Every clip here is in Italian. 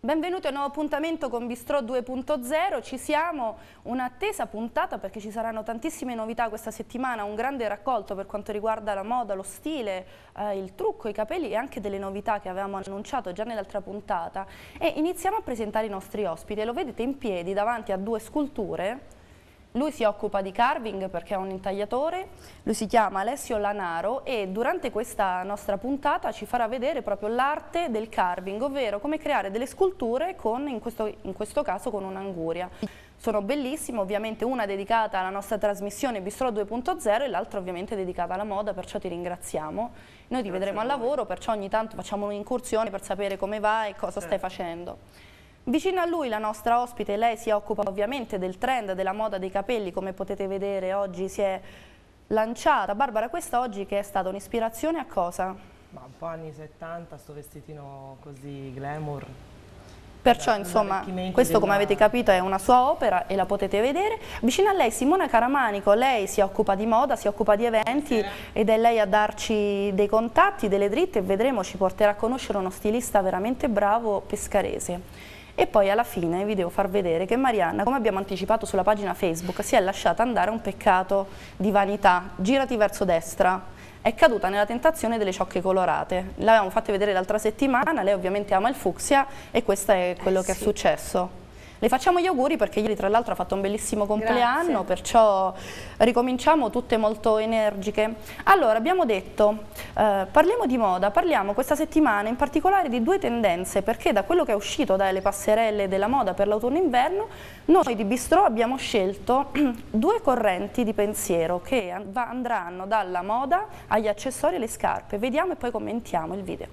Benvenuti a un nuovo appuntamento con Bistrò 2.0, ci siamo, un'attesa puntata perché ci saranno tantissime novità questa settimana, un grande raccolto per quanto riguarda la moda, lo stile, il trucco, i capelli e anche delle novità che avevamo annunciato già nell'altra puntata. E iniziamo a presentare i nostri ospiti, lo vedete in piedi davanti a due sculture. Lui si occupa di carving perché è un intagliatore, lui si chiama Alessio Lanaro e durante questa nostra puntata ci farà vedere proprio l'arte del carving, ovvero come creare delle sculture con, in questo caso con un'anguria. Sono bellissime, ovviamente una dedicata alla nostra trasmissione Bistrò 2.0 e l'altra ovviamente dedicata alla moda, perciò ti ringraziamo. Noi ti vedremo al lavoro, perciò ogni tanto facciamo un'incursione per sapere come va e cosa stai facendo. Vicino a lui la nostra ospite, lei si occupa ovviamente del trend, della moda dei capelli, come potete vedere oggi si è lanciata. Barbara, questa oggi che è stata un'ispirazione a cosa? Ma un po' anni 70, sto vestitino così glamour. Perciò insomma questo come avete capito è una sua opera e la potete vedere. Vicino a lei Simona Caramanico, lei si occupa di moda, si occupa di eventi ed è lei a darci dei contatti, delle dritte e vedremo ci porterà a conoscere uno stilista veramente bravo pescarese. E poi alla fine vi devo far vedere che Marianna, come abbiamo anticipato sulla pagina Facebook, si è lasciata andare a un peccato di vanità. Girati verso destra. È caduta nella tentazione delle ciocche colorate. L'avevamo fatte vedere l'altra settimana, lei ovviamente ama il fucsia e questo è quello che è successo. Le facciamo gli auguri perché ieri tra l'altro ha fatto un bellissimo compleanno, perciò ricominciamo tutte molto energiche. Allora, abbiamo detto, parliamo di moda, parliamo questa settimana in particolare di due tendenze, perché da quello che è uscito dalle passerelle della moda per l'autunno-inverno, noi di Bistrò abbiamo scelto due correnti di pensiero che andranno dalla moda agli accessori e alle scarpe. Vediamo e poi commentiamo il video.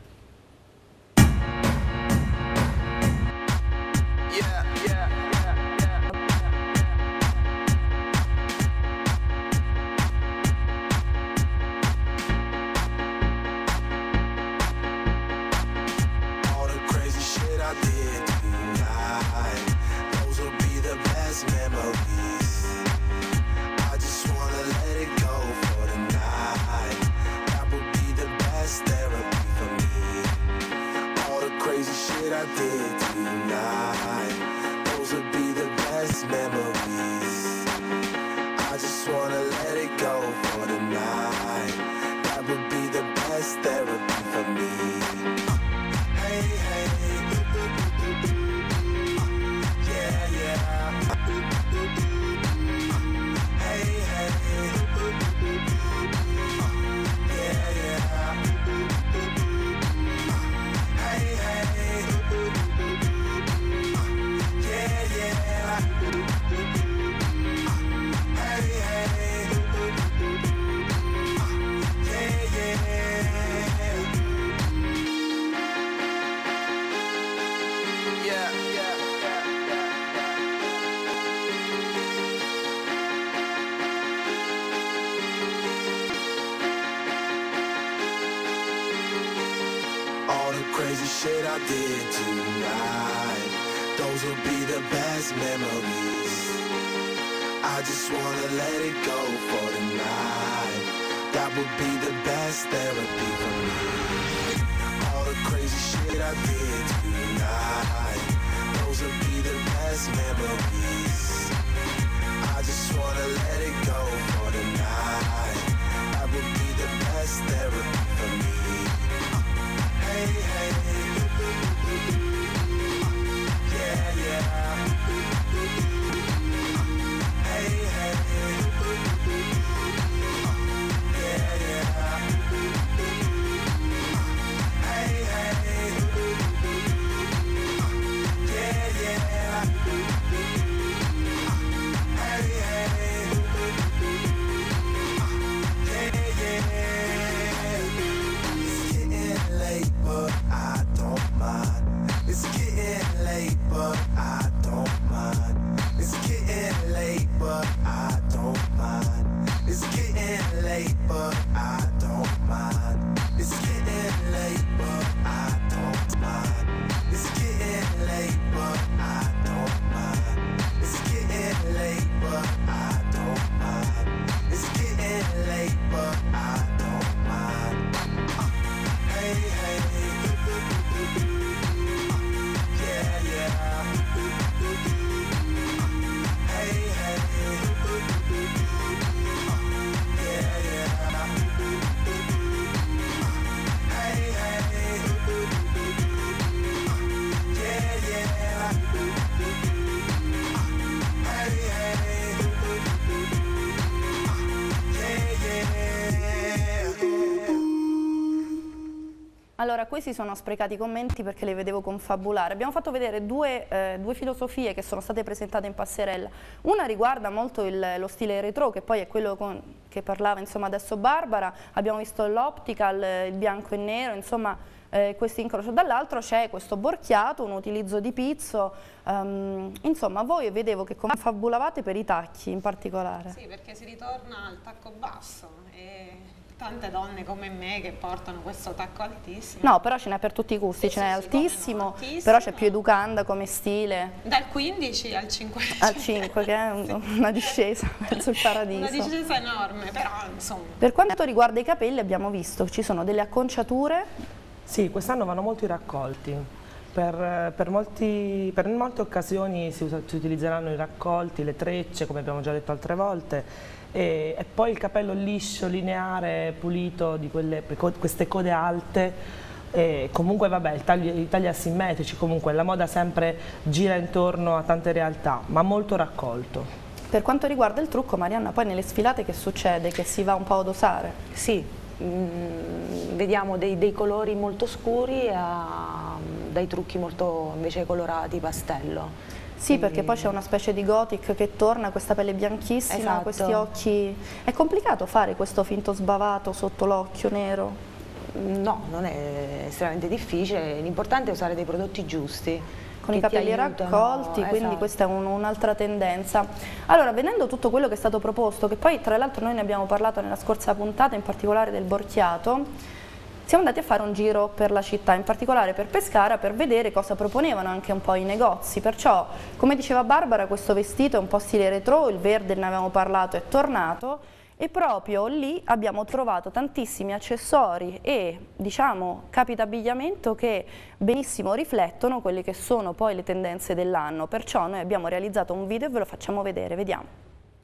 Shit I did tonight, those will be the best memories. I just wanna let it go for tonight. That would be the best therapy for me. All the crazy shit I did tonight, those will be the best memories. I just wanna let it go for tonight. That would be the best therapy for me. Hey, hey, yeah, yeah. Hey, hey, yeah, yeah. Hey, hey, yeah, yeah. Hey, hey. Allora, qui si sono sprecati i commenti perché le vedevo confabulare. Abbiamo fatto vedere due filosofie che sono state presentate in passerella. Una riguarda molto lo stile retro, che poi è quello che parlava insomma adesso Barbara. Abbiamo visto l'optical, il bianco e nero, insomma questo incrocio. Dall'altro c'è questo borchiato, un utilizzo di pizzo. Insomma, voi vedevo che confabulavate per i tacchi in particolare. Sì, perché si ritorna al tacco basso e tante donne come me che portano questo tacco altissimo. No, però ce n'è per tutti i gusti, Sì, ce n'è sì, altissimo, no, altissimo, però c'è più educanda come stile. Dal 15 al 5. Al 5, che è una discesa verso il paradiso. Una discesa enorme, però insomma. Per quanto riguarda i capelli abbiamo visto che ci sono delle acconciature. Sì, quest'anno vanno molto i raccolti. Per molte occasioni si utilizzeranno i raccolti, le trecce, come abbiamo già detto altre volte, e poi il capello liscio, lineare, pulito di queste code alte. E comunque vabbè, i tagli asimmetrici, comunque la moda sempre gira intorno a tante realtà, ma molto raccolto. Per quanto riguarda il trucco, Marianna, poi nelle sfilate che succede? Che si va un po' a dosare? Sì, vediamo dei colori molto scuri dai trucchi molto invece colorati, pastello. Sì, perché poi c'è una specie di gothic che torna, questa pelle bianchissima, esatto. Questi occhi. È complicato fare questo finto sbavato sotto l'occhio nero? No, non è estremamente difficile, l'importante è usare dei prodotti giusti. Con i capelli raccolti, quindi esatto. Questa è un'altra tendenza. Allora, vedendo tutto quello che è stato proposto, che poi tra l'altro noi ne abbiamo parlato nella scorsa puntata, in particolare del borchiato, siamo andati a fare un giro per la città, in particolare per Pescara, per vedere cosa proponevano anche un po' i negozi. Perciò, come diceva Barbara, questo vestito è un po' stile retro, il verde ne avevamo parlato, è tornato, e proprio lì abbiamo trovato tantissimi accessori e, diciamo, capi d'abbigliamento che benissimo riflettono quelle che sono poi le tendenze dell'anno. Perciò noi abbiamo realizzato un video e ve lo facciamo vedere, vediamo.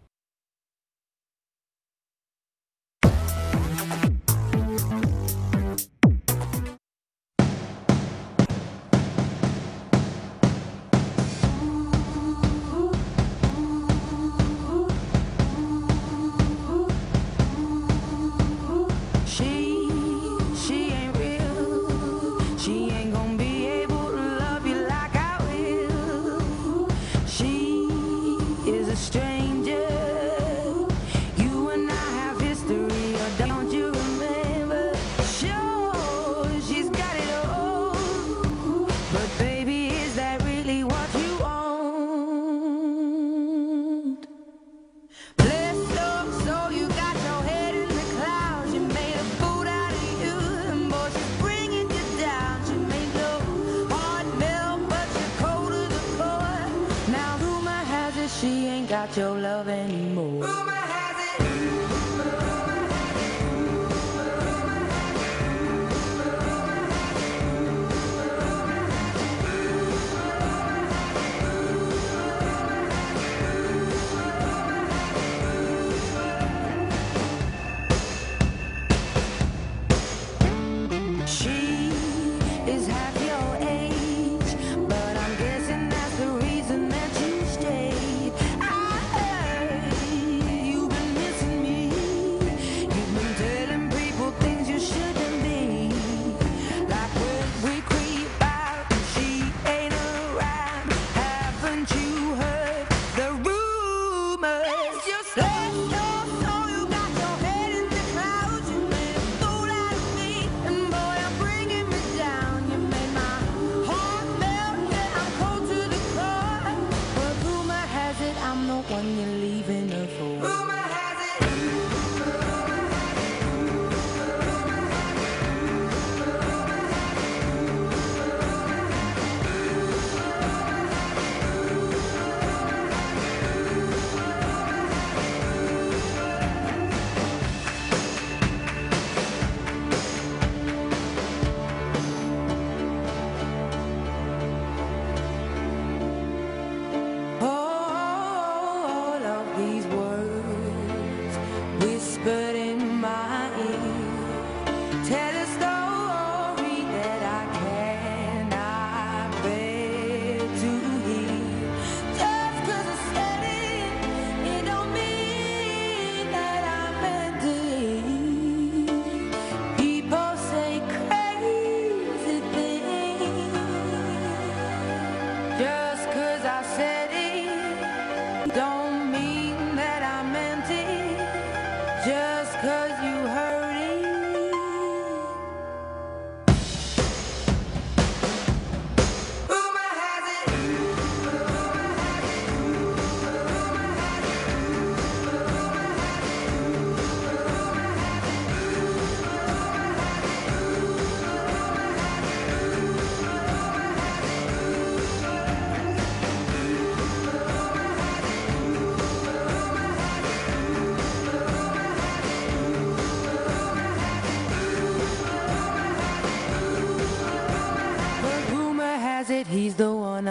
She ain't got your love anymore.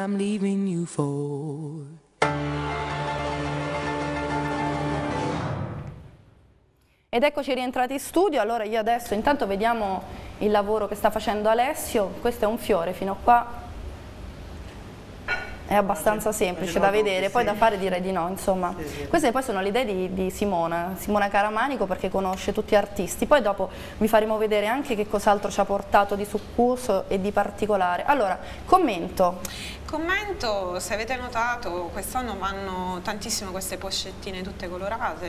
I'm leaving you for. Ed eccoci rientrati in studio. Allora io adesso intanto vediamo il lavoro che sta facendo Alessio. Questo è un fiore, fino a qua è abbastanza semplice da vedere, poi da fare direi di no, insomma. Queste poi sono le idee di Simona Caramanico, perché conosce tutti gli artisti. Poi dopo vi faremo vedere anche che cos'altro ci ha portato di succoso e di particolare. Allora, commento, Se avete notato, quest'anno vanno tantissimo queste pochettine tutte colorate,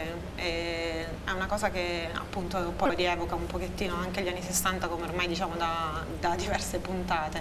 e è una cosa che appunto poi rievoca un pochettino anche gli anni 60, come ormai diciamo da diverse puntate.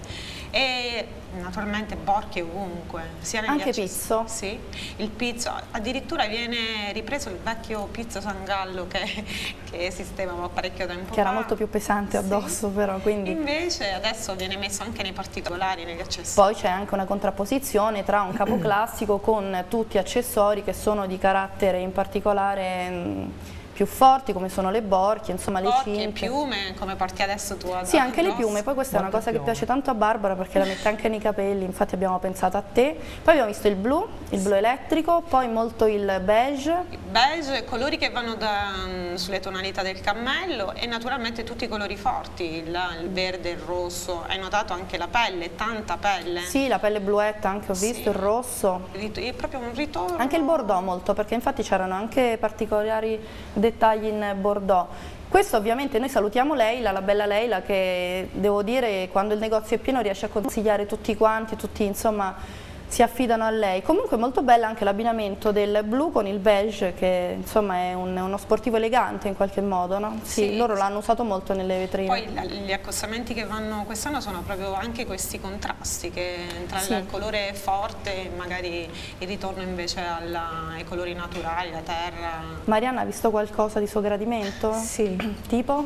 E naturalmente borchie ovunque, sia negli anche pizzo. Sì, il pizzo, addirittura viene ripreso il vecchio pizzo Sangallo che esisteva parecchio tempo fa. Che era molto più pesante addosso, sì. Però, quindi... Invece adesso viene messo anche nei particolari, negli accessori. Poi c'è anche una contrapposizione tra un capo classico con tutti accessori che sono di carattere in particolare più forti, come sono le borchie, insomma le cinte. Piume, come porti adesso tu ad Sì, anche le piume, poi questa è una cosa che piace tanto a Barbara perché la mette anche nei capelli, infatti abbiamo pensato a te. Poi abbiamo visto il blu elettrico, poi molto il beige. Il beige, colori che vanno sulle tonalità del cammello, e naturalmente tutti i colori forti, il verde, il rosso. Hai notato anche la pelle, tanta pelle. Sì, la pelle bluetta anche ho visto, il rosso. È proprio un ritorno. Anche il bordeaux molto, perché infatti c'erano anche particolari dettagli in bordeaux. Questo ovviamente noi salutiamo Leila, la bella Leila, che devo dire quando il negozio è pieno riesce a consigliare tutti quanti, tutti insomma si affidano a lei. Comunque molto bella anche l'abbinamento del blu con il beige, che insomma è uno sportivo elegante in qualche modo, no? Sì, loro l'hanno usato molto nelle vetrine. Poi gli accostamenti che vanno quest'anno sono proprio anche questi contrasti, che tra il colore forte e magari il ritorno invece ai colori naturali, la terra. Marianna, ha visto qualcosa di suo gradimento? Sì. Tipo?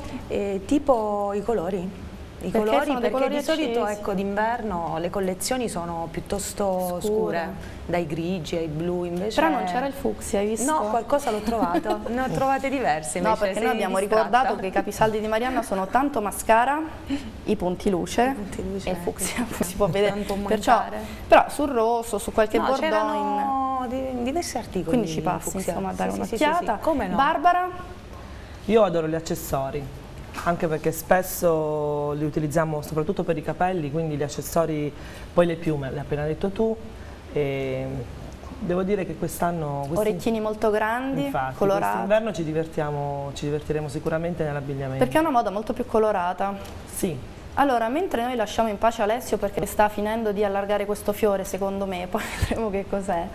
Tipo i colori. I colori, perché di solito ecco, d'inverno le collezioni sono piuttosto scure, dai grigi ai blu, invece... Però non c'era il fucsia, hai visto? No, qualcosa l'ho trovato, ne ho trovate diverse invece. No, perché noi abbiamo ricordato che i capisaldi di Marianna sono tanto mascara, i punti luce e il fucsia, si può vedere. Perciò, però sul rosso, su qualche bordeaux... c'erano diversi articoli. Quindi ci passi insomma a dare un'occhiata. Come no? Barbara? Io adoro gli accessori, anche perché spesso li utilizziamo soprattutto per i capelli, quindi gli accessori, poi le piume, l'hai appena detto tu, e devo dire che quest'anno... Orecchini molto grandi, infatti, colorati. Quest'inverno ci divertiremo sicuramente nell'abbigliamento. Perché è una moda molto più colorata. Sì. Allora, mentre noi lasciamo in pace Alessio perché sta finendo di allargare questo fiore, secondo me, poi vedremo che cos'è,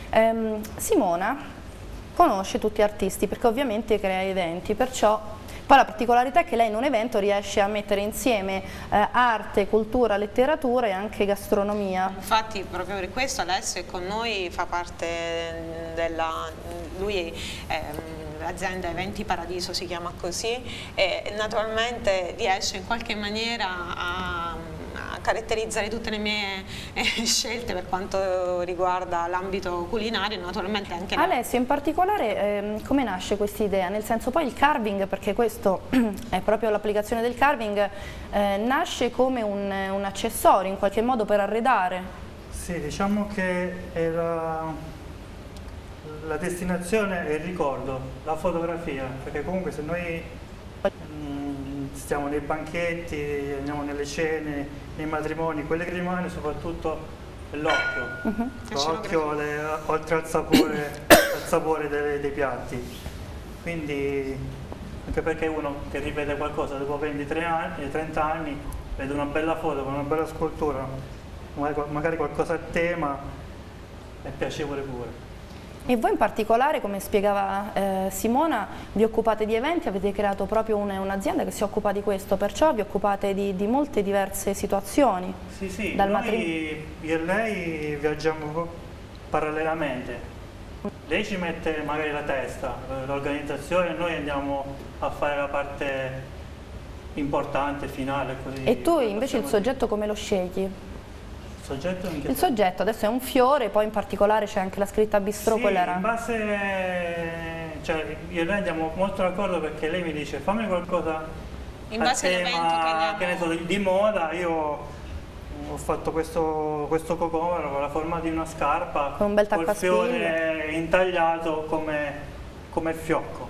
Simona conosce tutti gli artisti perché ovviamente crea eventi, perciò... Poi la particolarità è che lei in un evento riesce a mettere insieme arte, cultura, letteratura e anche gastronomia. Infatti proprio per questo Alessio è con noi, fa parte lui l'azienda Eventi Paradiso si chiama così, e naturalmente riesce in qualche maniera a caratterizzare tutte le mie scelte per quanto riguarda l'ambito culinario, naturalmente anche... Alessio, in particolare come nasce questa idea? Nel senso, poi il carving, perché questo è proprio l'applicazione del carving, nasce come un accessorio in qualche modo per arredare? Sì, diciamo che era la destinazione e il ricordo, la fotografia, perché comunque se noi stiamo nei banchetti, andiamo nelle cene, nei matrimoni, quello che rimane soprattutto è l'occhio, l'occhio oltre al sapore dei piatti. Quindi anche perché uno che ripete qualcosa dopo 23 anni, 30 anni, vede una bella foto con una bella scultura, magari qualcosa a tema, è piacevole pure. E voi in particolare, come spiegava Simona, vi occupate di eventi, avete creato proprio un'azienda che si occupa di questo, perciò vi occupate di molte diverse situazioni. Sì, sì, noi io e lei viaggiamo parallelamente. Lei ci mette magari la testa, l'organizzazione, noi andiamo a fare la parte importante, finale. Così. E tu invece il soggetto come lo scegli? Il soggetto adesso è un fiore, poi in particolare c'è anche la scritta bistrò, sì, quella era... in base, cioè io e lei andiamo molto d'accordo perché lei mi dice fammi qualcosa in base a tema, che ne so, di moda, io ho fatto questo cocomero con la forma di una scarpa, con un bel col fiore intagliato come il fiocco.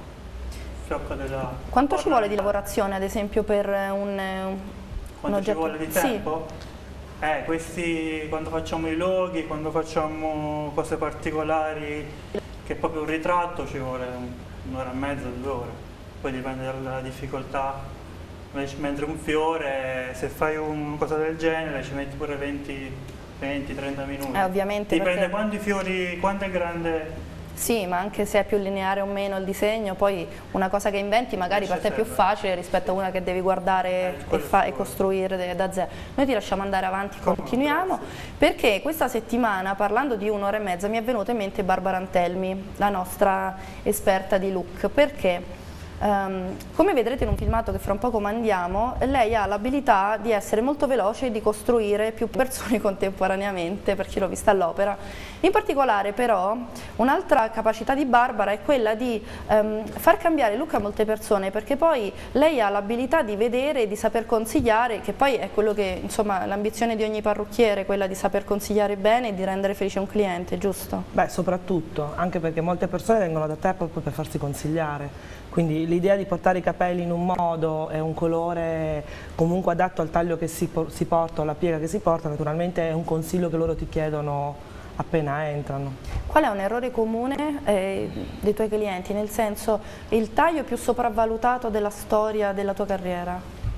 Quanto ci vuole di lavorazione, ad esempio, per un Quanto ci vuole di tempo? Sì. Questi, quando facciamo i loghi, quando facciamo cose particolari, che è proprio un ritratto, ci vuole un'ora e mezza, 2 ore. Poi dipende dalla difficoltà. Mentre un fiore, se fai una cosa del genere, ci metti pure 20-30 minuti. Ovviamente. Dipende quanti fiori, quanto è grande. Sì, ma anche se è più lineare o meno il disegno, poi una cosa che inventi magari per te è più facile rispetto a una che devi guardare e costruire da zero. Noi ti lasciamo andare avanti, continuiamo, perché questa settimana, parlando di 1 ora e mezza, mi è venuta in mente Barbara Antelmi, la nostra esperta di look, perché come vedrete in un filmato che fra un poco mandiamo, lei ha l'abilità di essere molto veloce e di costruire più persone contemporaneamente, per chi l'ho vista all'opera. In particolare però un'altra capacità di Barbara è quella di far cambiare look a molte persone, perché poi lei ha l'abilità di vedere e di saper consigliare, che poi è quello che, insomma, l'ambizione di ogni parrucchiere, quella di saper consigliare bene e di rendere felice un cliente, giusto? Beh, soprattutto, anche perché molte persone vengono da te proprio per farsi consigliare. Quindi l'idea di portare i capelli in un modo e un colore comunque adatto al taglio che si porta o alla piega che si porta, naturalmente è un consiglio che loro ti chiedono appena entrano. Qual è un errore comune dei tuoi clienti, nel senso il taglio più sopravvalutato della storia della tua carriera?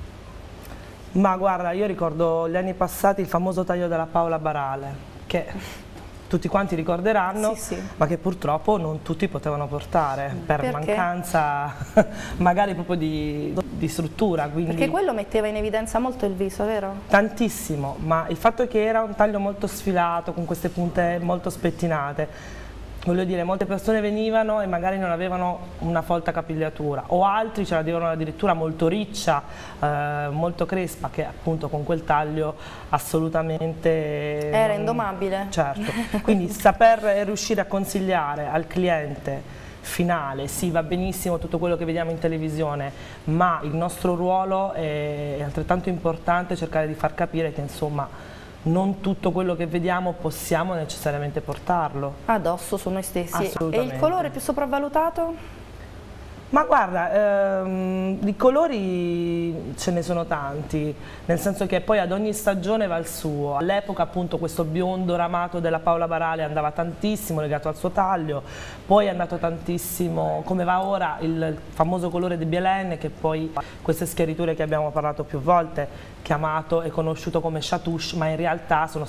Ma guarda, io ricordo gli anni passati il famoso taglio della Paola Barale, che tutti quanti ricorderanno, sì, ma che purtroppo non tutti potevano portare per mancanza magari proprio di struttura. Quindi perché quello metteva in evidenza molto il viso, vero? Tantissimo, ma il fatto è che era un taglio molto sfilato, con queste punte molto spettinate. Voglio dire, molte persone venivano e magari non avevano una folta capigliatura, o altri ce l'avevano addirittura molto riccia, molto crespa, che appunto con quel taglio assolutamente era indomabile. Certo, quindi saper riuscire a consigliare al cliente finale, sì, va benissimo tutto quello che vediamo in televisione, ma il nostro ruolo è altrettanto importante, cercare di far capire che insomma non tutto quello che vediamo possiamo necessariamente portarlo addosso su noi stessi. E il colore più sopravvalutato? Ma guarda, di colori ce ne sono tanti, nel senso che poi ad ogni stagione va il suo. All'epoca appunto questo biondo ramato della Paola Barale andava tantissimo legato al suo taglio, poi è andato tantissimo, come va ora, il famoso colore di Bielen, che poi queste schiariture che abbiamo parlato più volte, chiamato e conosciuto come chatouche, ma in realtà sono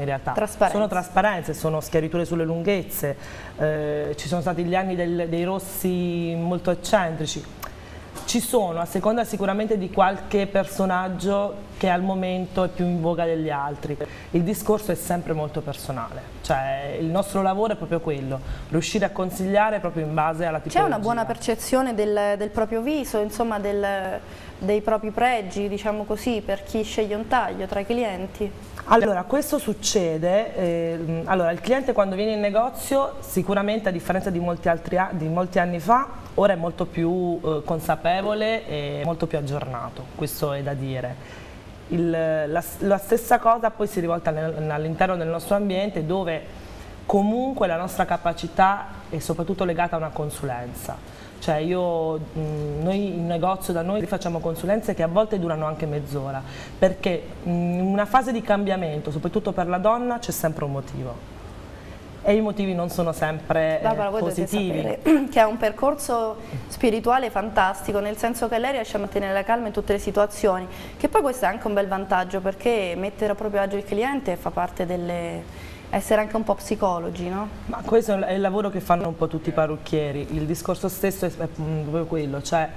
trasparenze, sono schiariture sulle lunghezze, ci sono stati gli anni dei rossi molto eccentrici, ci sono a seconda sicuramente di qualche personaggio che al momento è più in voga degli altri. Il discorso è sempre molto personale, cioè il nostro lavoro è proprio quello, riuscire a consigliare proprio in base alla tipologia. C'è una buona percezione del proprio viso, insomma dei propri pregi, diciamo così, per chi sceglie un taglio tra i clienti? Allora, questo succede, allora il cliente quando viene in negozio sicuramente a differenza di molti anni fa, ora è molto più consapevole e molto più aggiornato, questo è da dire. La stessa cosa poi si rivolta all'interno del nostro ambiente, dove comunque la nostra capacità è soprattutto legata a una consulenza. Cioè noi in negozio da noi facciamo consulenze che a volte durano anche mezz'ora, perché in una fase di cambiamento, soprattutto per la donna, c'è sempre un motivo. E i motivi non sono sempre positivi. Voi dovete sapere che ha un percorso spirituale fantastico, nel senso che lei riesce a mantenere la calma in tutte le situazioni, che poi questo è anche un bel vantaggio, perché mettere a proprio agio il cliente fa parte essere anche un po' psicologi, no? Ma questo è il lavoro che fanno un po' tutti i parrucchieri, il discorso stesso è proprio quello, cioè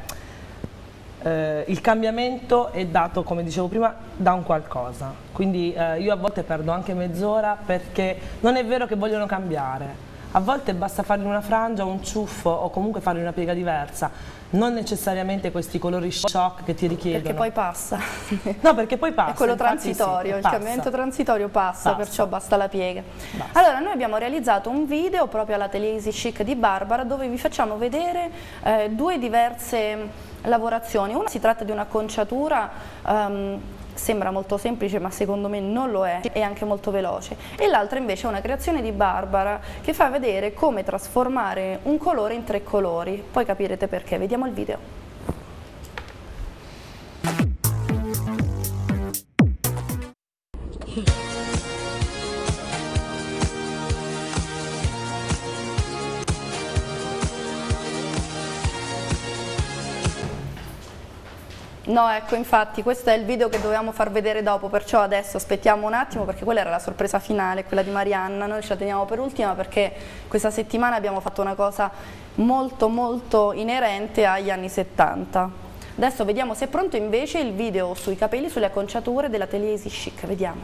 il cambiamento è dato, come dicevo prima, da un qualcosa, quindi io a volte perdo anche mezz'ora perché non è vero che vogliono cambiare, a volte basta fargli una frangia, un ciuffo o comunque fargli una piega diversa, non necessariamente questi colori shock che ti richiedono. Perché poi passa. No, perché poi passa. È quello transitorio, il cambiamento transitorio passa, perciò basta la piega. Basta. Allora, noi abbiamo realizzato un video proprio all'Atelier Easy Chic di Barbara, dove vi facciamo vedere 2 diverse lavorazioni. Una si tratta di un'acconciatura sembra molto semplice ma secondo me non lo è anche molto veloce, e l'altra invece è una creazione di Barbara che fa vedere come trasformare un colore in 3 colori, poi capirete perché, vediamo il video. No, ecco, infatti questo è il video che dovevamo far vedere dopo, perciò adesso aspettiamo un attimo perché quella era la sorpresa finale, quella di Marianna, noi ce la teniamo per ultima perché questa settimana abbiamo fatto una cosa molto inerente agli anni 70. Adesso vediamo se è pronto invece il video sui capelli, sulle acconciature dell'Atelier Easy Chic, vediamo.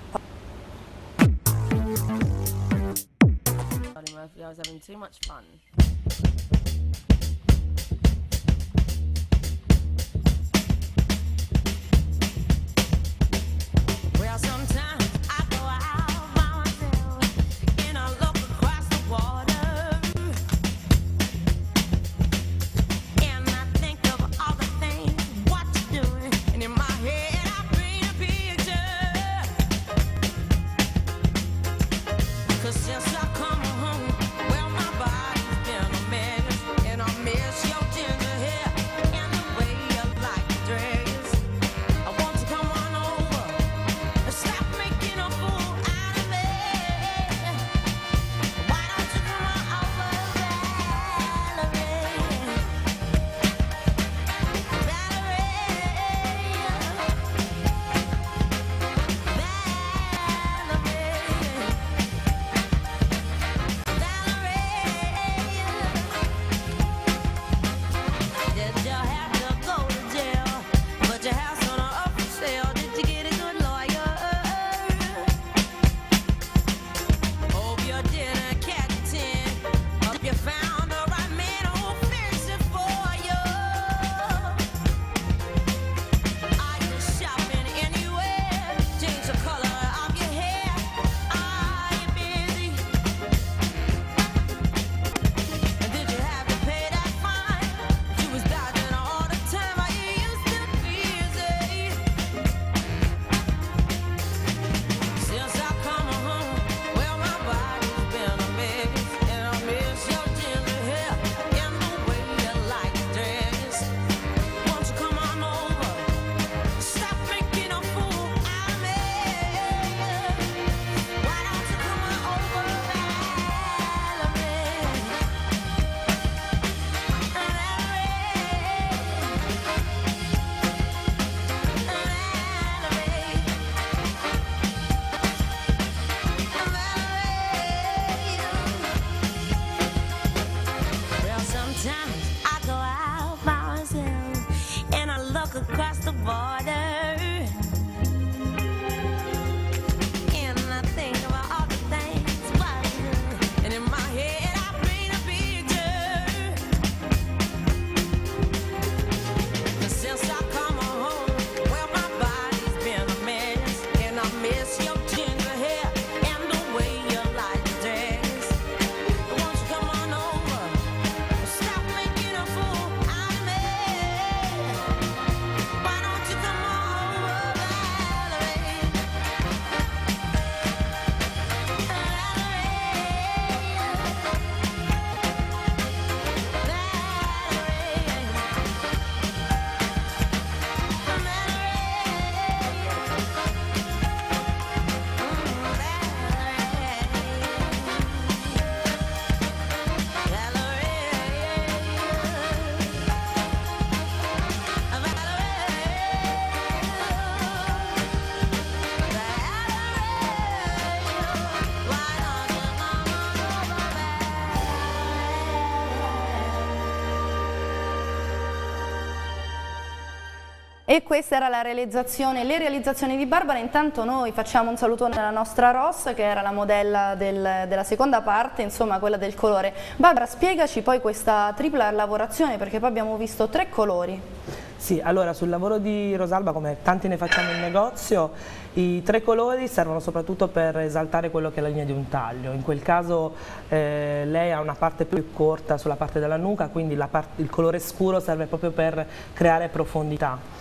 E questa era la realizzazione, le realizzazioni di Barbara. Intanto noi facciamo un salutone alla nostra Ross, che era la modella della seconda parte, insomma quella del colore. Barbara, spiegaci poi questa tripla lavorazione, perché poi abbiamo visto 3 colori. Sì, allora sul lavoro di Rosalba, come tanti ne facciamo in negozio, i 3 colori servono soprattutto per esaltare quello che è la linea di un taglio. In quel caso lei ha una parte più corta sulla parte della nuca, quindi il colore scuro serve proprio per creare profondità.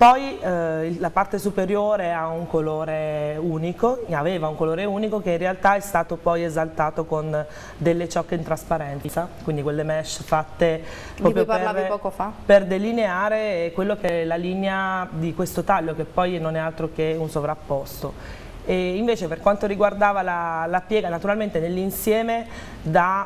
Poi la parte superiore ha un colore unico, aveva un colore unico che in realtà è stato poi esaltato con delle ciocche in trasparenza, quindi quelle mesh fatte proprio per delineare quello che è la linea di questo taglio, che poi non è altro che un sovrapposto. E invece per quanto riguardava la piega, naturalmente nell'insieme dà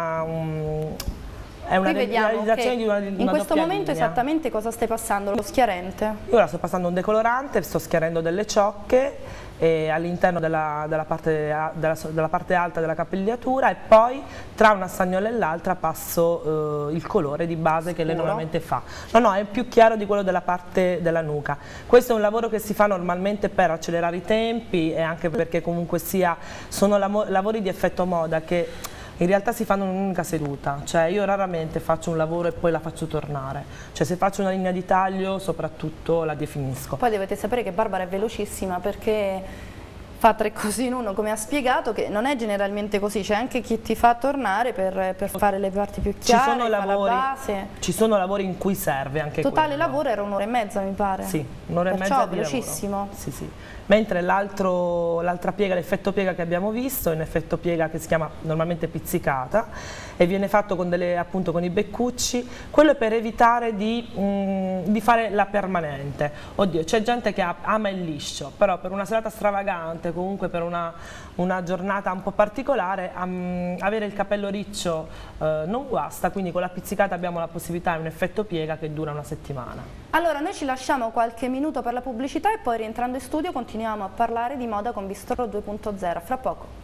è una realizzazione di una in questo momento linea. Esattamente cosa stai passando? Lo schiarente? Io ora sto passando un decolorante, sto schiarendo delle ciocche all'interno della parte alta della capigliatura, e poi tra una stagnola e l'altra passo il colore di base che lei normalmente fa. No, è più chiaro di quello della parte della nuca. Questo è un lavoro che si fa normalmente per accelerare i tempi, e anche perché comunque sono lavori di effetto moda che in realtà si fanno in un'unica seduta, cioè io raramente faccio un lavoro e poi la faccio tornare, cioè se faccio una linea di taglio soprattutto la definisco. Poi dovete sapere che Barbara è velocissima perché fa 3 cose in uno, come ha spiegato, che non è generalmente così, c'è anche chi ti fa tornare per fare le parti più chiare, la base. Ci sono lavori in cui serve anche totale lavoro era 1 ora e mezza mi pare. Sì, 1 ora e mezza di velocissimo. Lavoro. Sì, sì. Mentre l'altra piega, l'effetto piega che abbiamo visto, è un effetto piega che si chiama normalmente pizzicata e viene fatto con appunto con i beccucci. Quello è per evitare di fare la permanente. Oddio, c'è gente che ama il liscio, però per una serata stravagante, comunque per una giornata un po' particolare, avere il capello riccio non guasta, quindi con la pizzicata abbiamo la possibilità di un effetto piega che dura 1 settimana. Allora noi ci lasciamo qualche minuto per la pubblicità e poi rientrando in studio continuiamo a parlare di moda con Bistrò 2.0, fra poco.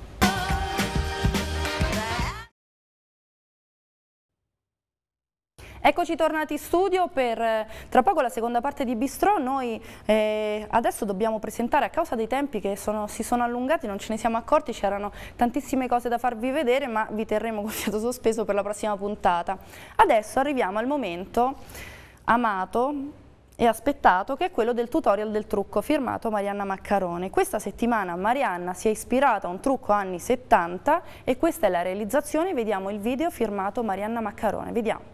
Eccoci tornati in studio per tra poco la seconda parte di Bistrò. Noi adesso dobbiamo presentare, a causa dei tempi che si sono allungati, non ce ne siamo accorti, c'erano tantissime cose da farvi vedere, ma vi terremo col fiato sospeso per la prossima puntata. Adesso arriviamo al momento amato e aspettato, che è quello del tutorial del trucco firmato Marianna Maccarone. Questa settimana Marianna si è ispirata a un trucco anni 70 e questa è la realizzazione. Vediamo il video firmato Marianna Maccarone, vediamo.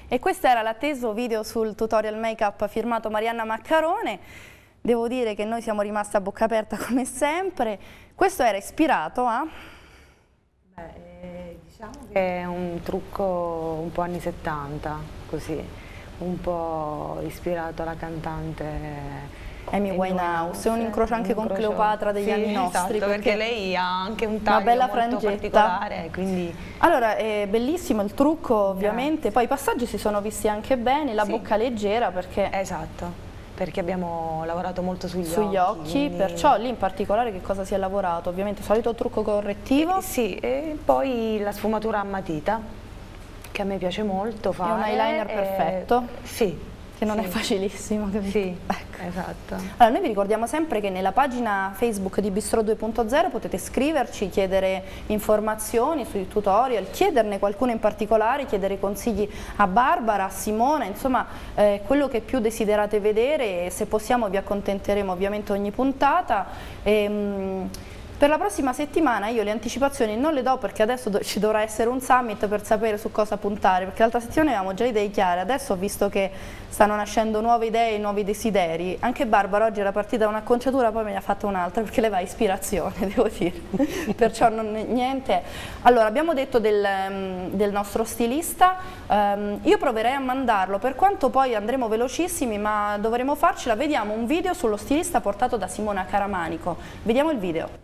E questo era l'atteso video sul tutorial make-up firmato Marianna Maccarone. Devo dire che noi siamo rimasti a bocca aperta come sempre. Questo era ispirato a... Diciamo che è un trucco un po' anni 70, così, un po' ispirato alla cantante Amy Winehouse, è un incrocio anche con Cleopatra degli anni nostri. Esatto, perché lei ha anche un taglio una bella molto frangetta particolare, quindi... Allora, è bellissimo il trucco, ovviamente, poi i passaggi si sono visti anche bene, la bocca leggera perché... Esatto, perché abbiamo lavorato molto sugli occhi, quindi... perciò lì in particolare che cosa si è lavorato? Ovviamente il solito trucco correttivo? Sì, e poi la sfumatura a matita, che a me piace molto fare. È un eyeliner perfetto? Sì. Che non è facilissimo, capito? Sì, ecco. Esatto. Allora, noi vi ricordiamo sempre che nella pagina Facebook di Bistro 2.0 potete scriverci, chiedere informazioni sui tutorial, chiederne qualcuno in particolare, chiedere consigli a Barbara, a Simona, insomma quello che più desiderate vedere, e se possiamo vi accontenteremo ovviamente ogni puntata. Per la prossima settimana io le anticipazioni non le do perché adesso ci dovrà essere un summit per sapere su cosa puntare, perché l'altra settimana avevamo già le idee chiare, adesso ho visto che stanno nascendo nuove idee e nuovi desideri. Anche Barbara oggi era partita da un'acconciatura, poi me ne ha fatta un'altra perché le va ispirazione, devo dire, perciò niente. Allora, abbiamo detto del nostro stilista, io proverei a mandarlo, per quanto poi andremo velocissimi, ma dovremo farcela. Vediamo un video sullo stilista portato da Simona Caramanico, vediamo il video.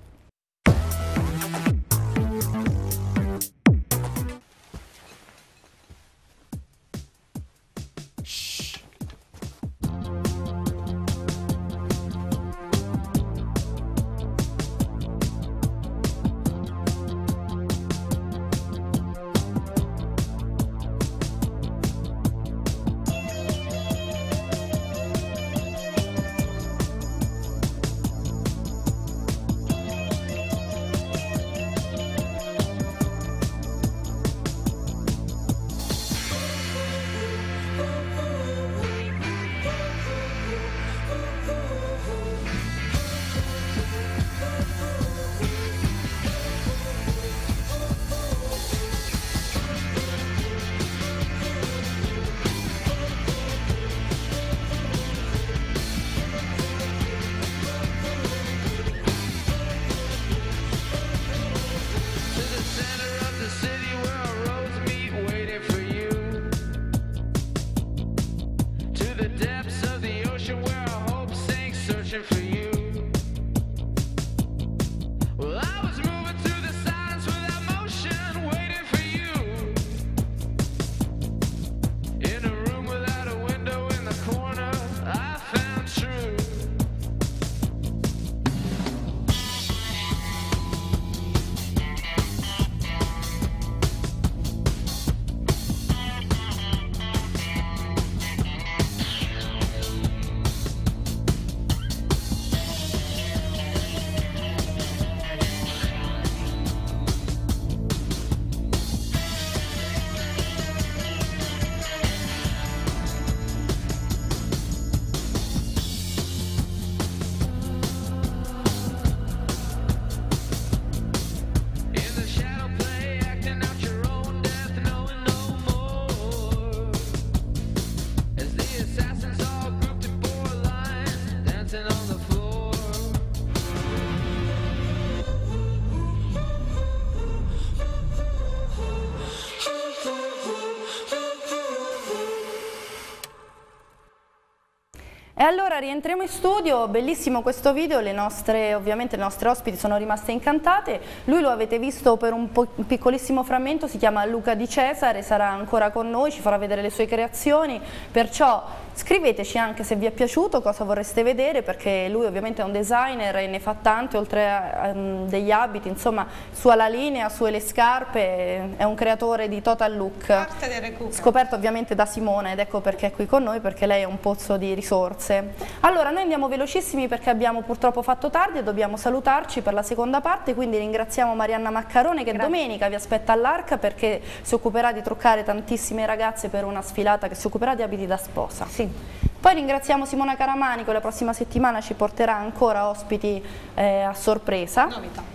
E allora rientriamo in studio, bellissimo questo video, ovviamente le nostre ospiti sono rimaste incantate, lui lo avete visto per un piccolissimo frammento, si chiama Luca Di Cesare, sarà ancora con noi, ci farà vedere le sue creazioni, perciò scriveteci anche se vi è piaciuto, cosa vorreste vedere, perché lui ovviamente è un designer e ne fa tante, oltre a degli abiti, insomma, su alla linea, su le scarpe, è un creatore di total look, Arte del recupero. Scoperto ovviamente da Simona, ed ecco perché è qui con noi, perché lei è un pozzo di risorse. Allora, noi andiamo velocissimi perché abbiamo purtroppo fatto tardi e dobbiamo salutarci per la seconda parte, quindi ringraziamo Marianna Maccarone che domenica vi aspetta all'Arca perché si occuperà di truccare tantissime ragazze per una sfilata che si occuperà di abiti da sposa. Sì. Poi ringraziamo Simona Caramanico, la prossima settimana ci porterà ancora ospiti a sorpresa. Novità.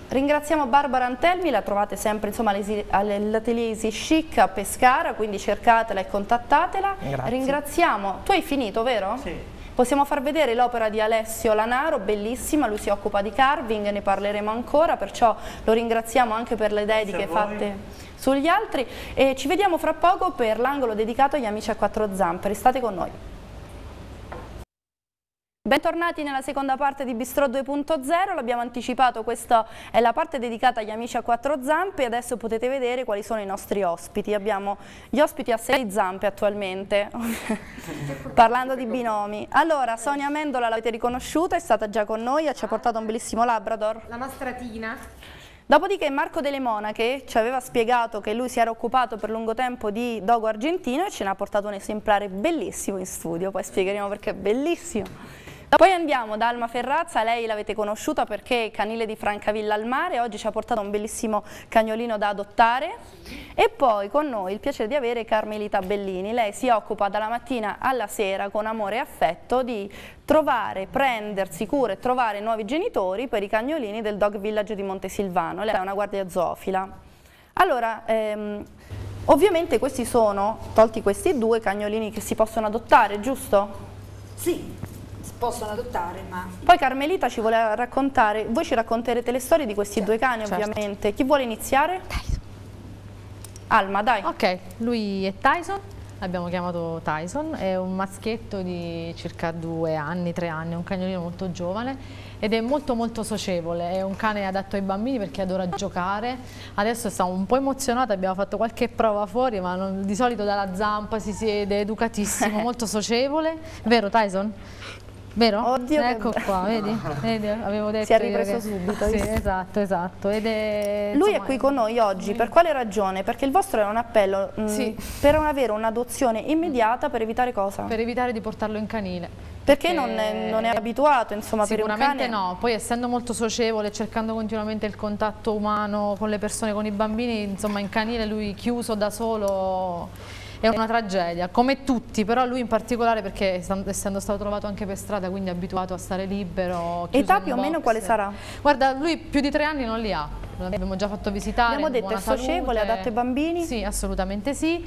Ringraziamo Barbara Antelmi, la trovate sempre all'Atelier Easy Chic a Pescara, quindi cercatela e contattatela. Grazie. Ringraziamo, tu hai finito, vero? Sì. Possiamo far vedere l'opera di Alessio Lanaro, bellissima, lui si occupa di carving, ne parleremo ancora, perciò lo ringraziamo anche per le dediche fatte sugli altri e ci vediamo fra poco per l'angolo dedicato agli amici a quattro zampe, restate con noi. Bentornati nella seconda parte di Bistrò 2.0, l'abbiamo anticipato, questa è la parte dedicata agli amici a quattro zampe e adesso potete vedere quali sono i nostri ospiti. Abbiamo gli ospiti a 6 zampe attualmente, parlando di binomi. Allora, Sonia Mendola l'avete riconosciuta, è stata già con noi, ci ha portato un bellissimo Labrador. La nostra Tina. Dopodiché Marco Delle Monache ci aveva spiegato che lui si era occupato per lungo tempo di dogo argentino e ce ne ha portato un esemplare bellissimo in studio, poi spiegheremo perché è bellissimo. Poi andiamo da Alma Ferrazza, lei l'avete conosciuta perché è canile di Francavilla al Mare, oggi ci ha portato un bellissimo cagnolino da adottare e poi con noi il piacere di avere Carmelita Bellini, lei si occupa dalla mattina alla sera con amore e affetto di trovare, prendersi cura e trovare nuovi genitori per i cagnolini del Dog Village di Montesilvano, lei è una guardia zoofila. Allora, ovviamente questi sono, tolti questi 2 cagnolini che si possono adottare, giusto? Sì, si possono adottare, ma... Poi Carmelita ci vuole raccontare, voi ci racconterete le storie di questi 2 cani ovviamente. Chi vuole iniziare? Tyson. Alma, dai. Ok, lui è Tyson, l'abbiamo chiamato Tyson, è un maschietto di circa 2 anni, 3 anni, un cagnolino molto giovane ed è molto socievole, è un cane adatto ai bambini perché adora giocare. Adesso sta un po' emozionato, abbiamo fatto qualche prova fuori, ma di solito dalla zampa si siede, educatissimo, molto socievole. Vero Tyson? Vero? Oddio, ecco qua, vedi? Avevo detto si è ripreso subito. Sì, esatto. Ed è, lui è qui con noi oggi, per quale ragione? Perché il vostro era un appello per avere un'adozione immediata per evitare cosa? Per evitare di portarlo in canile. Perché non è abituato, insomma, per un cane? Sicuramente no, poi essendo molto socievole, cercando continuamente il contatto umano con le persone, con i bambini, insomma in canile lui chiuso da solo è una tragedia, come tutti, però lui in particolare perché essendo stato trovato anche per strada, quindi è abituato a stare libero. Età più o meno quale sarà? Guarda, lui più di 3 anni non li ha. L'abbiamo già fatto visitare. Abbiamo detto è socievole, adatto ai bambini? Sì, assolutamente sì.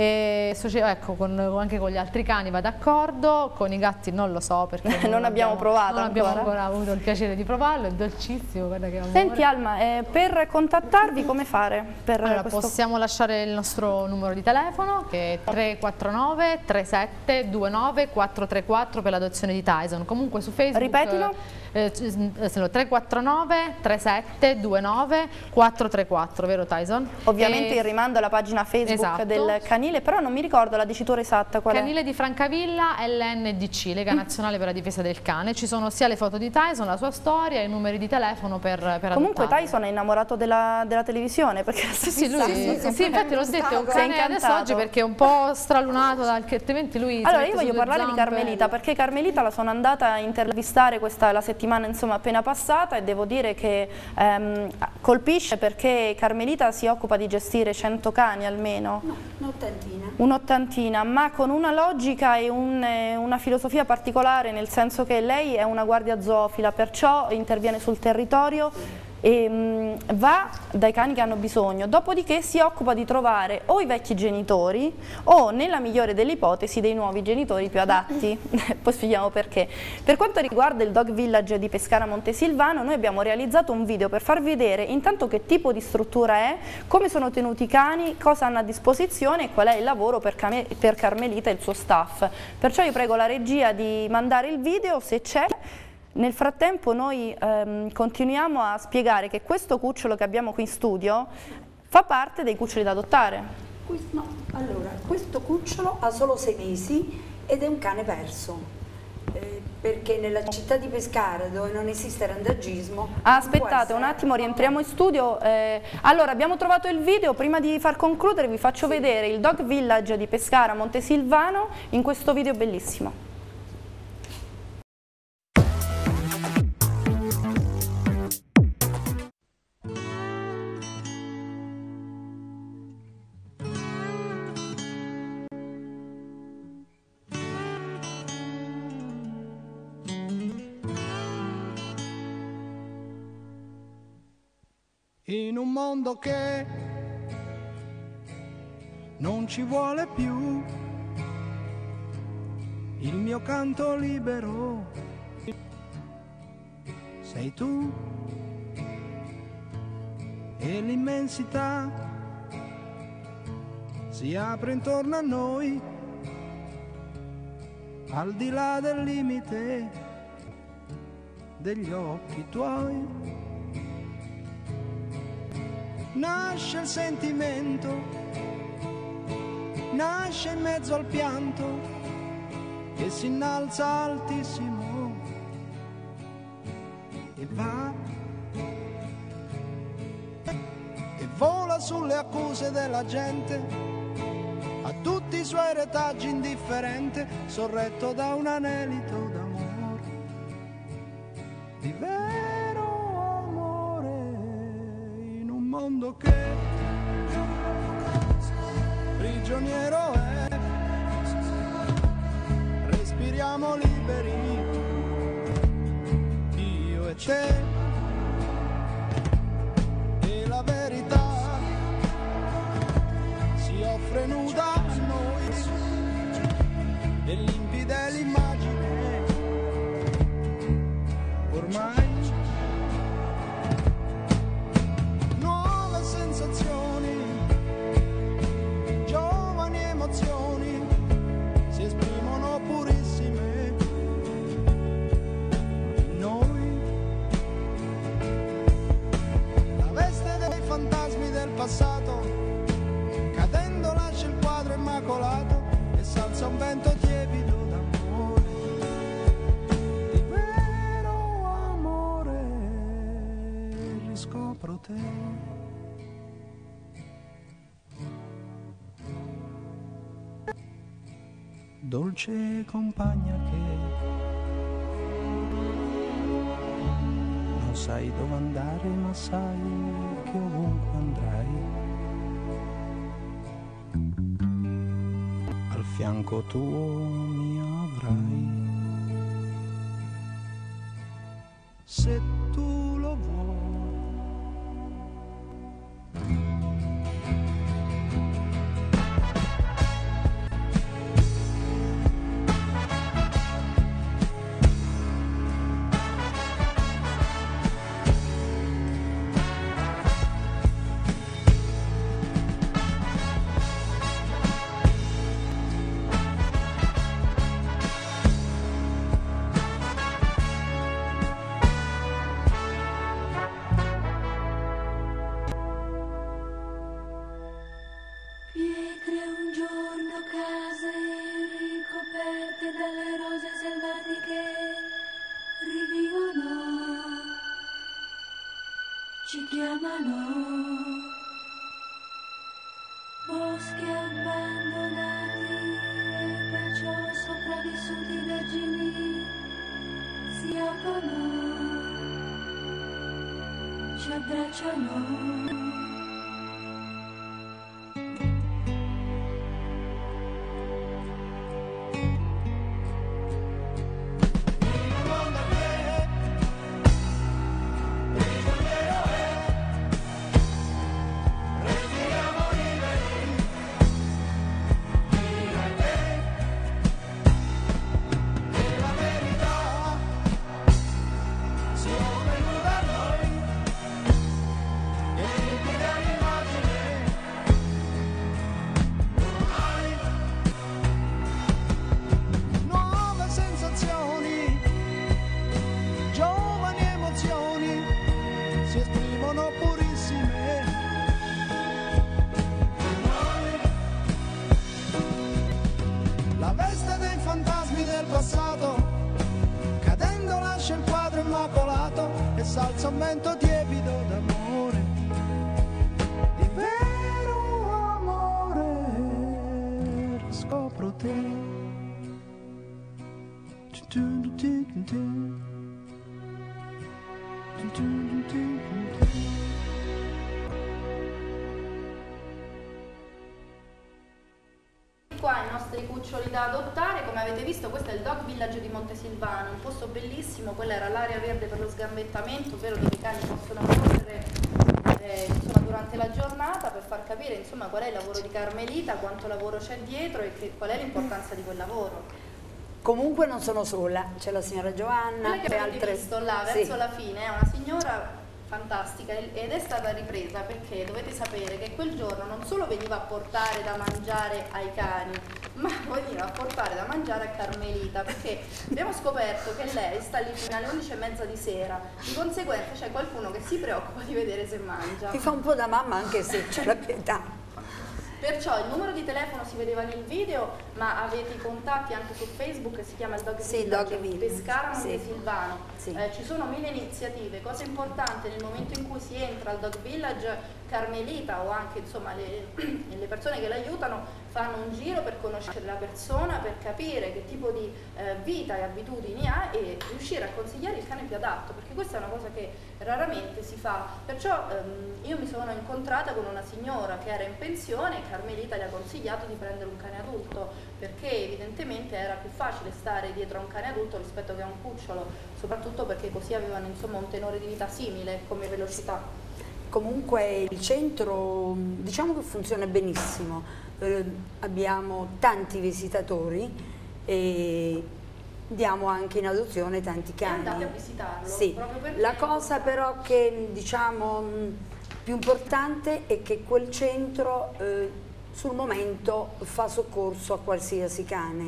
Ecco, anche con gli altri cani va d'accordo, con i gatti non lo so perché non abbiamo provato non abbiamo ancora avuto il piacere di provarlo, è dolcissimo, guarda che amore. Senti Alma, per contattarvi come fare? Allora, possiamo lasciare il nostro numero di telefono che è 349 37 29 434 per l'adozione di Tyson. Comunque su Facebook... Ripetilo. 349 37 29 434, vero Tyson? Ovviamente il rimando alla pagina Facebook del canile, però non mi ricordo la dicitura esatta qual è. Canile di Francavilla, LNDC, Lega Nazionale per la Difesa del Cane. Ci sono sia le foto di Tyson, la sua storia e i numeri di telefono per comunque adottarlo. Tyson è innamorato della televisione perché sì, infatti l'ho detto, è un cane adesso oggi perché è un po' stralunato, altrimenti lui... Allora io voglio parlare di Carmelita perché Carmelita la sono andata a intervistare la settimana insomma appena passata e devo dire che colpisce perché Carmelita si occupa di gestire 100 cani almeno. No, un'ottantina. Un'ottantina, ma con una logica e una filosofia particolare, nel senso che lei è una guardia zoofila, perciò interviene sul territorio e va dai cani che hanno bisogno, dopodiché si occupa di trovare o i vecchi genitori o nella migliore delle ipotesi dei nuovi genitori più adatti. Poi spieghiamo perché. Per quanto riguarda il Dog Village di Pescara Montesilvano, noi abbiamo realizzato un video per far vedere intanto che tipo di struttura è, come sono tenuti i cani, cosa hanno a disposizione e qual è il lavoro per Carmelita e il suo staff. Perciò io prego la regia di mandare il video se c'è. Nel frattempo noi continuiamo a spiegare che questo cucciolo che abbiamo qui in studio fa parte dei cuccioli da adottare. No, allora, questo cucciolo ha solo 6 mesi ed è un cane perso, perché nella città di Pescara, dove non esiste randagismo... Aspettate un attimo, rientriamo in studio. Allora, abbiamo trovato il video, prima di far concludere vi faccio vedere il Dog Village di Pescara Montesilvano in questo video bellissimo. In un mondo che non ci vuole più il mio canto libero, sei tu e l'immensità si apre intorno a noi, al di là del limite degli occhi tuoi. Nasce il sentimento, nasce in mezzo al pianto che si innalza altissimo e va e vola sulle accuse della gente, a tutti i suoi retaggi indifferente, sorretto da un anelito d'amore, di vero amore, in un mondo che prigioniero è. Respiriamo liberi, io e te, e la verità si offre nuda a noi, e limpida è l'immagine, ormai nuove sensazioni, giovani emozioni si esprimono purissime in noi. La veste dei fantasmi del passato, cadendo lascia il quadro immacolato e s'alza un vento tiepido d'amore, di vero amore, riscopro te. Dolce compagna che non sai dove andare, ma sai che ovunque andrai al fianco tuo mi avrai, se tu lo vuoi. S'alza un vento tiepido d'amore, di vero amore, riscopro te. Qua i nostri cuccioli da adottare, come avete visto questo è il Dog Village di Montesilvano, un posto bellissimo, quella era l'area verde per lo sgambettamento, ovvero dove i cani possono correre insomma, durante la giornata per far capire insomma, qual è il lavoro di Carmelita, quanto lavoro c'è dietro e qual è l'importanza di quel lavoro. Comunque non sono sola, c'è la signora Giovanna, Quella che avete visto là verso la fine è una signora fantastica ed è stata ripresa perché dovete sapere che quel giorno non solo veniva a portare da mangiare ai cani, ma veniva a portare da mangiare a Carmelita, perché abbiamo scoperto che lei sta lì fino alle 11:30 di sera, di conseguenza c'è qualcuno che si preoccupa di vedere se mangia. Mi fa un po' da mamma anche se c'è la pietà. Perciò il numero di telefono si vedeva nel video, ma avete i contatti anche su Facebook, si chiama il Dog Village, Pescara Montesilvano. Ci sono 1000 iniziative. Cosa importante nel momento in cui si entra al Dog Village, Carmelita o anche insomma le persone che l'aiutano fanno un giro per conoscere la persona, per capire che tipo di vita e abitudini ha e riuscire a consigliare il cane più adatto, perché questa è una cosa che raramente si fa. Perciò io mi sono incontrata con una signora che era in pensione e Carmelita le ha consigliato di prendere un cane adulto, perché evidentemente era più facile stare dietro a un cane adulto rispetto che a un cucciolo, soprattutto perché così avevano insomma un tenore di vita simile come velocità. Comunque il centro diciamo che funziona benissimo, abbiamo tanti visitatori e diamo anche in adozione tanti cani. Andate a visitarlo? Sì, proprio perché... la cosa però che diciamo più importante è che quel centro sul momento fa soccorso a qualsiasi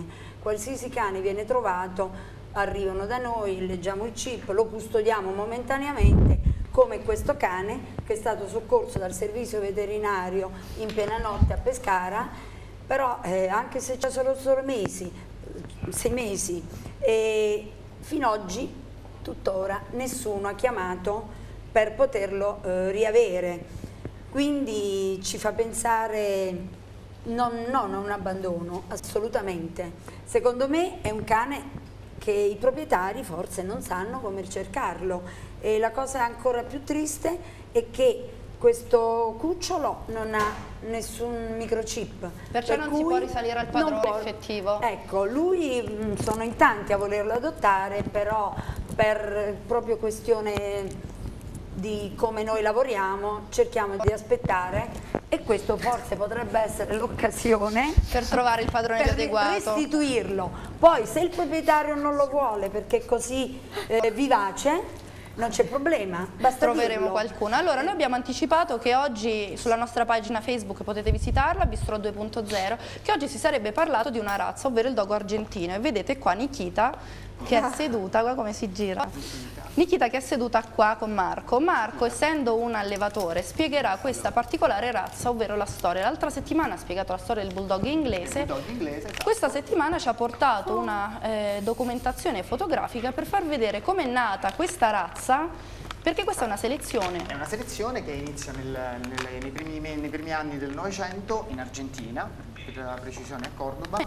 cane viene trovato, arrivano da noi, leggiamo il chip, lo custodiamo momentaneamente, come questo cane che è stato soccorso dal servizio veterinario in piena notte a Pescara, però anche se c'è solo 6 mesi, e fino ad oggi, tuttora, nessuno ha chiamato per poterlo riavere, quindi ci fa pensare non a un abbandono, assolutamente. Secondo me è un cane che i proprietari forse non sanno come cercarlo, e la cosa ancora più triste è che questo cucciolo non ha nessun microchip. Perciò non si può risalire al padrone effettivo. Ecco, lui sono in tanti a volerlo adottare, però per proprio questione di come noi lavoriamo cerchiamo di aspettare, e questo forse potrebbe essere l'occasione per trovare il padrone più adeguato, restituirlo. Poi se il proprietario non lo vuole perché è così vivace, non c'è problema, basta troveremo dirlo. qualcuno. Allora, noi abbiamo anticipato che oggi sulla nostra pagina Facebook, potete visitarla, Bistro 2.0, che oggi si sarebbe parlato di una razza, ovvero il dogo argentino, e vedete qua Nikita che è seduta, guarda come si gira. Nikita che è seduta qua con Marco. Marco, essendo un allevatore, spiegherà questa particolare razza, ovvero la storia. L'altra settimana ha spiegato la storia del bulldog inglese. Esatto. Questa settimana ci ha portato una documentazione fotografica per far vedere come è nata questa razza, perché questa è una selezione. È una selezione che inizia nei primi anni del Novecento in Argentina, per la precisione a Cordoba,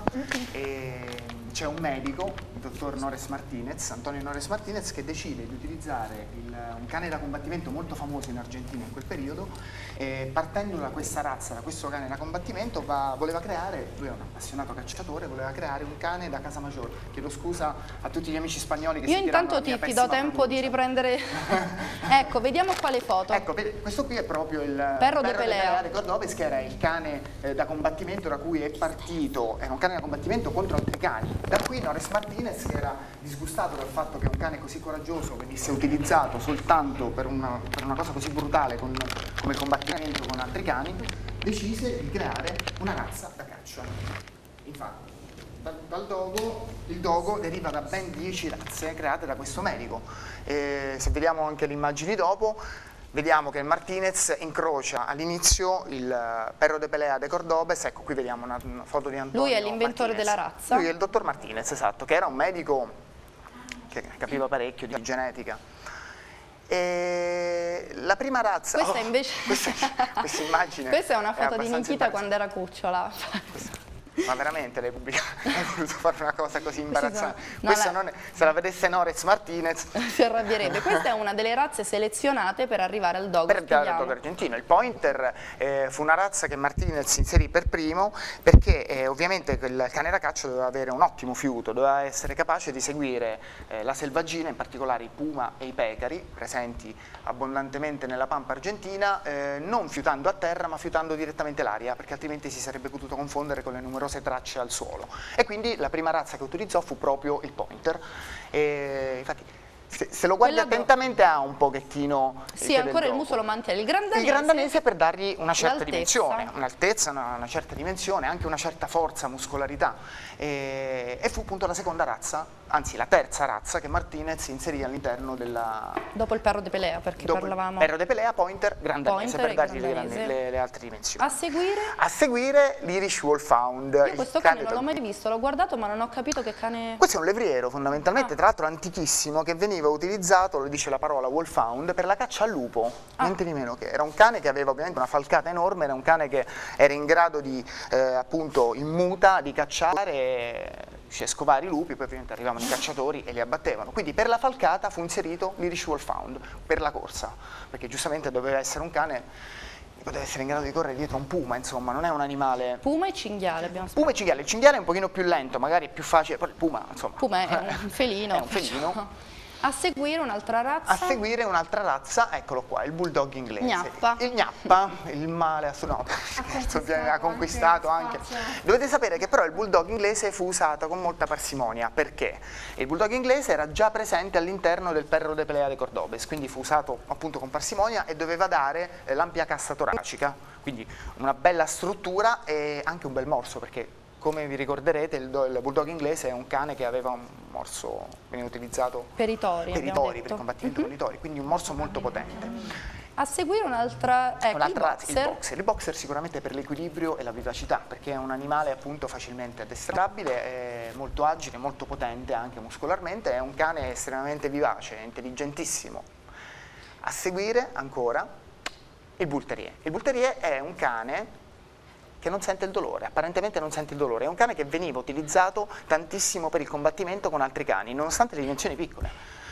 e c'è un medico, il dottor Nores Martinez, Antonio Nores Martinez, che decide di utilizzare un cane da combattimento molto famoso in Argentina in quel periodo, e partendo da questa razza, da questo cane da combattimento, voleva creare, lui è un appassionato cacciatore, voleva creare un cane da casa maggiore. Chiedo scusa a tutti gli amici spagnoli che io intanto ti do tempo di riprendere. Ecco, vediamo qua le foto. Ecco, questo qui è proprio il Perro de Pelea de Cordobes, che era il cane da combattimento da cui è partito, era un cane da combattimento contro altri cani. Da qui Nores Martinez, che era disgustato dal fatto che un cane così coraggioso venisse utilizzato soltanto per una cosa così brutale come il combattimento con altri cani, decise di creare una razza da caccia. Infatti, il dogo deriva da ben 10 razze create da questo medico. Se vediamo anche le immagini dopo, vediamo che Martinez incrocia all'inizio il Perro de Pelea de Cordobes. Ecco, qui vediamo una foto di Antonio. Lui è l'inventore della razza. Lui è il dottor Martinez, esatto, che era un medico che capiva parecchio di genetica. E la prima razza... Questa invece... questa immagine... Questa è una foto di Nikita quando era cucciola. Ma veramente lei pubblica hai voluto fare una cosa così imbarazzante? No, Questa non è, se la vedesse Norez Martinez si arrabbierebbe. Questa è una delle razze selezionate per arrivare al dogo. Per arrivare al dogo argentino. Il pointer fu una razza che Martinez inserì per primo perché ovviamente il cane da caccia doveva avere un ottimo fiuto, doveva essere capace di seguire la selvaggina, in particolare i puma e i pecari, presenti abbondantemente nella pampa argentina, non fiutando a terra ma fiutando direttamente l'aria, perché altrimenti si sarebbe potuto confondere con le numerose tracce al suolo. E quindi la prima razza che utilizzò fu proprio il pointer. Infatti se lo guardi attentamente ha un pochettino... Sì, ancora il muso lo mantiene. Il grandanese per dargli una certa dimensione, un'altezza, una certa dimensione, anche una certa forza, muscolarità. E fu appunto la seconda razza, anzi la terza razza che Martinez inserì all'interno della... Dopo il perro de Pelea, perché parlavamo... Perro de Pelea, pointer, grandanese, per dargli le altre dimensioni. A seguire? A seguire l'Irish Wolfhound. Io questo cane non l'ho mai visto, l'ho guardato ma non ho capito che cane... Questo è un levriero fondamentalmente, tra l'altro antichissimo, che veniva utilizzato, lo dice la parola Wolfhound, per la caccia al lupo, niente di meno che. Era un cane che aveva ovviamente una falcata enorme, era un cane che era in grado di, appunto, in muta, di cacciare, riuscì a scovare i lupi, poi ovviamente arrivavano i cacciatori e li abbattevano. Quindi per la falcata fu inserito l'Irish Wolfhound, per la corsa, perché giustamente doveva essere un cane che poteva essere in grado di correre dietro un puma, insomma, non è un animale... Puma e cinghiale abbiamo spiegato. Puma e cinghiale, il cinghiale è un pochino più lento, magari è più facile, poi il puma, insomma... Puma è un felino. È un felino. A seguire un'altra razza? A seguire un'altra razza, eccolo qua, il bulldog inglese. Gnappa. Il gnappa, il male no, ha conquistato anche. Dovete sapere che però il bulldog inglese fu usato con molta parsimonia, perché il bulldog inglese era già presente all'interno del perro de Pelea de Cordobes, quindi fu usato appunto con parsimonia e doveva dare l'ampia cassa toracica, quindi una bella struttura e anche un bel morso, perché come vi ricorderete il bulldog inglese è un cane che aveva un morso, viene utilizzato per i tori, per il combattimento con i tori, quindi un morso molto potente. A seguire un'altra, il boxer sicuramente per l'equilibrio e la vivacità, perché è un animale appunto facilmente addestrabile, è molto agile, molto potente anche muscolarmente, è un cane estremamente vivace, intelligentissimo. A seguire ancora il bull terrier. Il bull terrier è un cane che non sente il dolore, apparentemente non sente il dolore, è un cane che veniva utilizzato tantissimo per il combattimento con altri cani, nonostante le dimensioni piccole.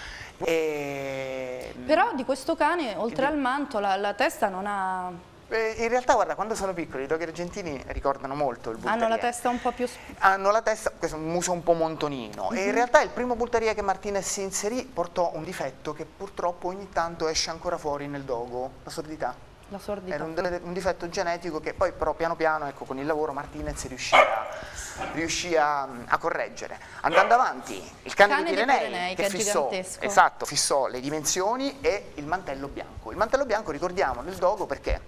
Però di questo cane, oltre al manto, la testa non ha... In realtà, guarda, quando sono piccoli i doghi argentini ricordano molto il bull terrier. Hanno la testa un po' più... Hanno la testa, questo è un muso un po' montonino. E in realtà il primo bull terrier che Martinez inserì portò un difetto che purtroppo ogni tanto esce ancora fuori nel dogo, la sordità. La sordità. Era un difetto genetico che poi però piano piano, ecco, con il lavoro Martinez riuscì a correggere. Andando avanti, il cane di Pirenei che fissò le dimensioni e il mantello bianco. Il mantello bianco, ricordiamo, nel dogo perché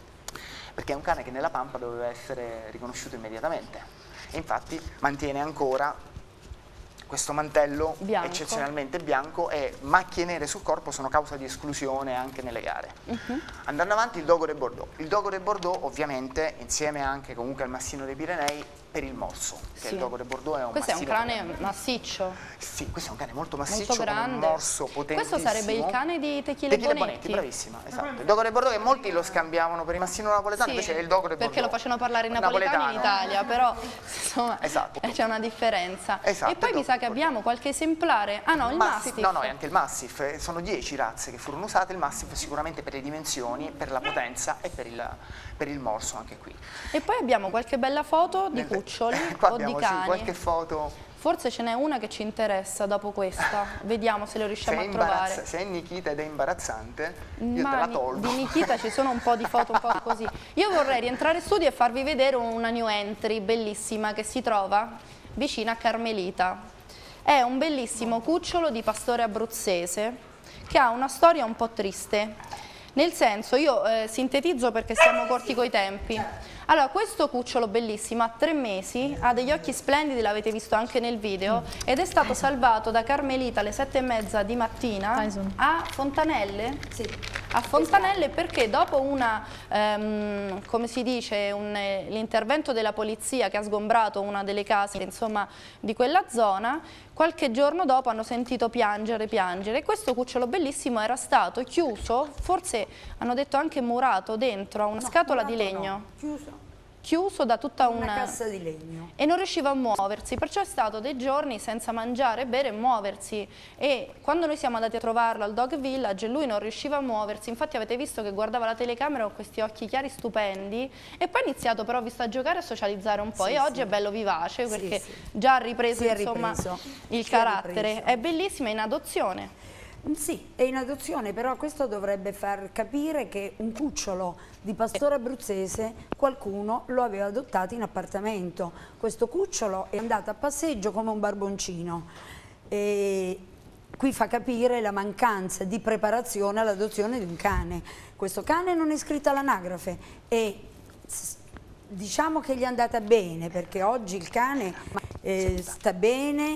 è un cane che nella pampa doveva essere riconosciuto immediatamente. E infatti mantiene ancora questo mantello eccezionalmente bianco, e macchie nere sul corpo sono causa di esclusione anche nelle gare. Andando avanti, il dogo de Bordeaux. Il dogo de Bordeaux ovviamente insieme anche comunque al massino dei Pirenei per il morso, che il dogo de Bordeaux è un questo massino. Questo è un cane massiccio. Sì, questo è un cane molto massiccio, molto grande, con un morso potentissimo. Questo sarebbe il cane di Tequila Bonetti. Bravissima, esatto. Il dogo de Bordeaux, che molti lo scambiavano per il massino napoletano, invece è il dogo de Bordeaux. Perché lo facevano parlare in napoletano in Italia, però insomma c'è una differenza. E poi mi sa che abbiamo qualche esemplare. Ah no, il Mastiff. No, è anche il Mastiff. Sono 10 razze che furono usate. Il Mastiff sicuramente per le dimensioni, per la potenza e per il morso anche qui. E poi abbiamo qualche bella foto di cuccioli o di cani. Qualche foto. Forse ce n'è una che ci interessa dopo questa, vediamo se lo riusciamo a trovare. Se è Nikita ed è imbarazzante, io te la tolgo. Di Nikita ci sono un po' di foto un po' così. Io vorrei rientrare in studio e farvi vedere una new entry bellissima che si trova vicino a Carmelita. È un bellissimo cucciolo di pastore abruzzese che ha una storia un po' triste. Nel senso, io sintetizzo perché siamo corti coi tempi. Allora, questo cucciolo bellissimo ha 3 mesi, ha degli occhi splendidi, l'avete visto anche nel video, ed è stato salvato da Carmelita alle 7:30 di mattina a Fontanelle? Sì. A Fontanelle perché dopo una, come si dice, l'intervento della polizia che ha sgombrato una delle case, insomma, di quella zona, qualche giorno dopo hanno sentito piangere e questo cucciolo bellissimo era stato chiuso, forse hanno detto anche murato dentro a una scatola di legno. Chiuso. chiuso da tutta una cassa di legno e non riusciva a muoversi, perciò è stato dei giorni senza mangiare, bere e muoversi, e quando noi siamo andati a trovarlo al Dog Village lui non riusciva a muoversi, infatti avete visto che guardava la telecamera con questi occhi chiari stupendi, e poi ha iniziato però, visto, a giocare e a socializzare un po', e oggi è bello vivace perché già ha ripreso, insomma, il carattere, è bellissimo, è in adozione. Sì, è in adozione, però questo dovrebbe far capire che un cucciolo di pastore abruzzese qualcuno lo aveva adottato in appartamento. Questo cucciolo è andato a passeggio come un barboncino. E qui fa capire la mancanza di preparazione all'adozione di un cane. Questo cane non è iscritto all'anagrafe e diciamo che gli è andata bene, perché oggi il cane sta bene,